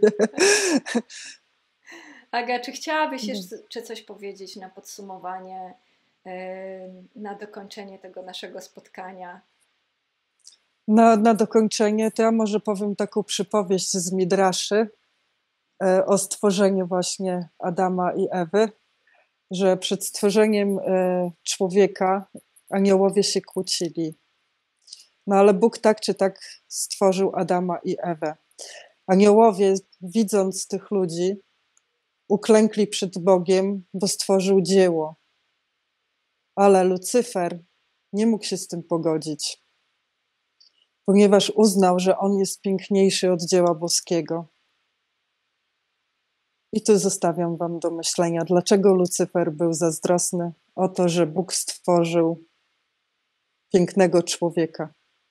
Aga, czy chciałabyś jeszcze coś powiedzieć na podsumowanie, na dokończenie tego naszego spotkania? Na dokończenie to ja może powiem taką przypowieść z Midraszy o stworzeniu właśnie Adama i Ewy, że przed stworzeniem człowieka aniołowie się kłócili. No ale Bóg tak czy tak stworzył Adama i Ewę. Aniołowie, widząc tych ludzi, uklękli przed Bogiem, bo stworzył dzieło. Ale Lucyfer nie mógł się z tym pogodzić, ponieważ uznał, że on jest piękniejszy od dzieła boskiego. I tu zostawiam wam do myślenia, dlaczego Lucyfer był zazdrosny o to, że Bóg stworzył pięknego człowieka.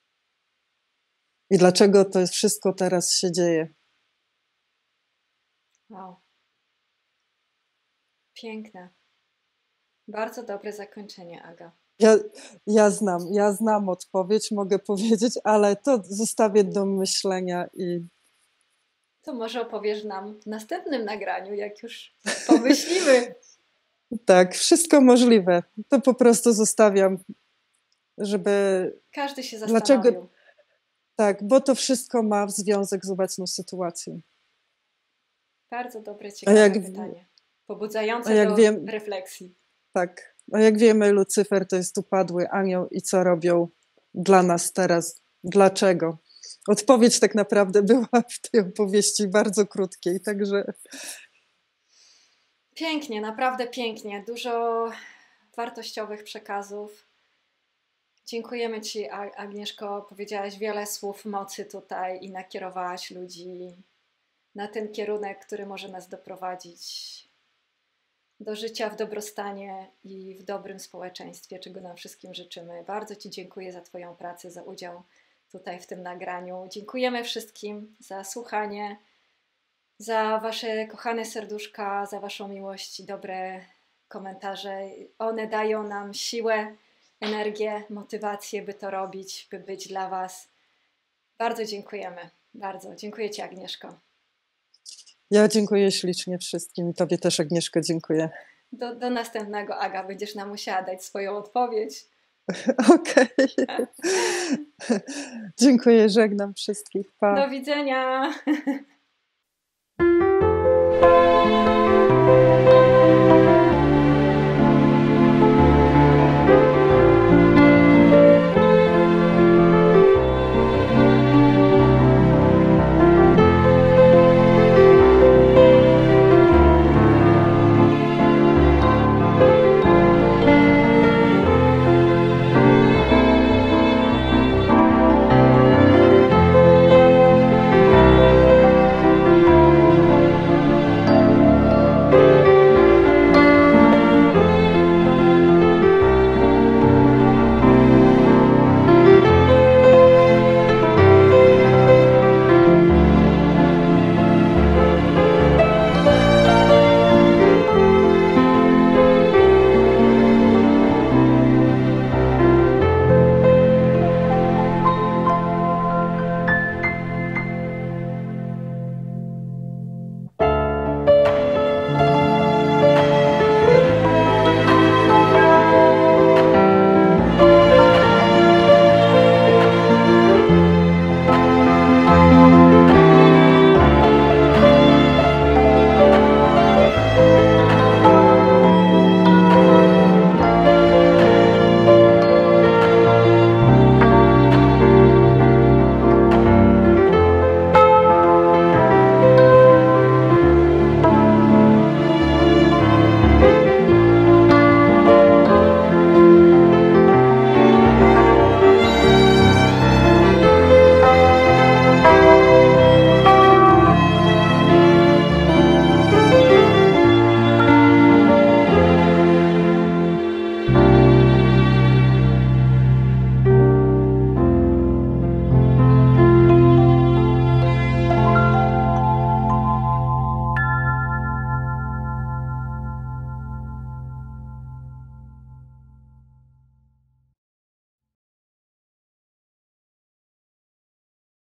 I dlaczego to wszystko teraz się dzieje? Wow. Piękne. Bardzo dobre zakończenie, Aga. Ja znam odpowiedź, mogę powiedzieć, ale to zostawię do myślenia i... To może opowiesz nam w następnym nagraniu, jak już pomyślimy. Tak, wszystko możliwe. To po prostu zostawiam, żeby... Każdy się zastanowił. Dlaczego? Tak, bo to wszystko ma związek z obecną sytuacją. Bardzo dobre, ciekawe pytanie. Pobudzające do refleksji. Tak. A jak wiemy, Lucyfer to jest upadły anioł i co robią dla nas teraz? Dlaczego? Odpowiedź tak naprawdę była w tej opowieści bardzo krótkiej, także... Pięknie, naprawdę pięknie. Dużo wartościowych przekazów. Dziękujemy Ci, Agnieszko. Powiedziałaś wiele słów mocy tutaj i nakierowałaś ludzi na ten kierunek, który może nas doprowadzić do życia w dobrostanie i w dobrym społeczeństwie, czego nam wszystkim życzymy. Bardzo Ci dziękuję za Twoją pracę, za udział tutaj w tym nagraniu. Dziękujemy wszystkim za słuchanie, za Wasze kochane serduszka, za Waszą miłość i dobre komentarze. One dają nam siłę, energię, motywację, by to robić, by być dla Was. Bardzo dziękujemy. Bardzo. Dziękuję Ci, Agnieszko. Ja dziękuję ślicznie wszystkim. Tobie też, Agnieszko, dziękuję. Do następnego, Aga. Będziesz nam musiała dać swoją odpowiedź. Okej. Dziękuję, żegnam wszystkich. Pa. Do widzenia.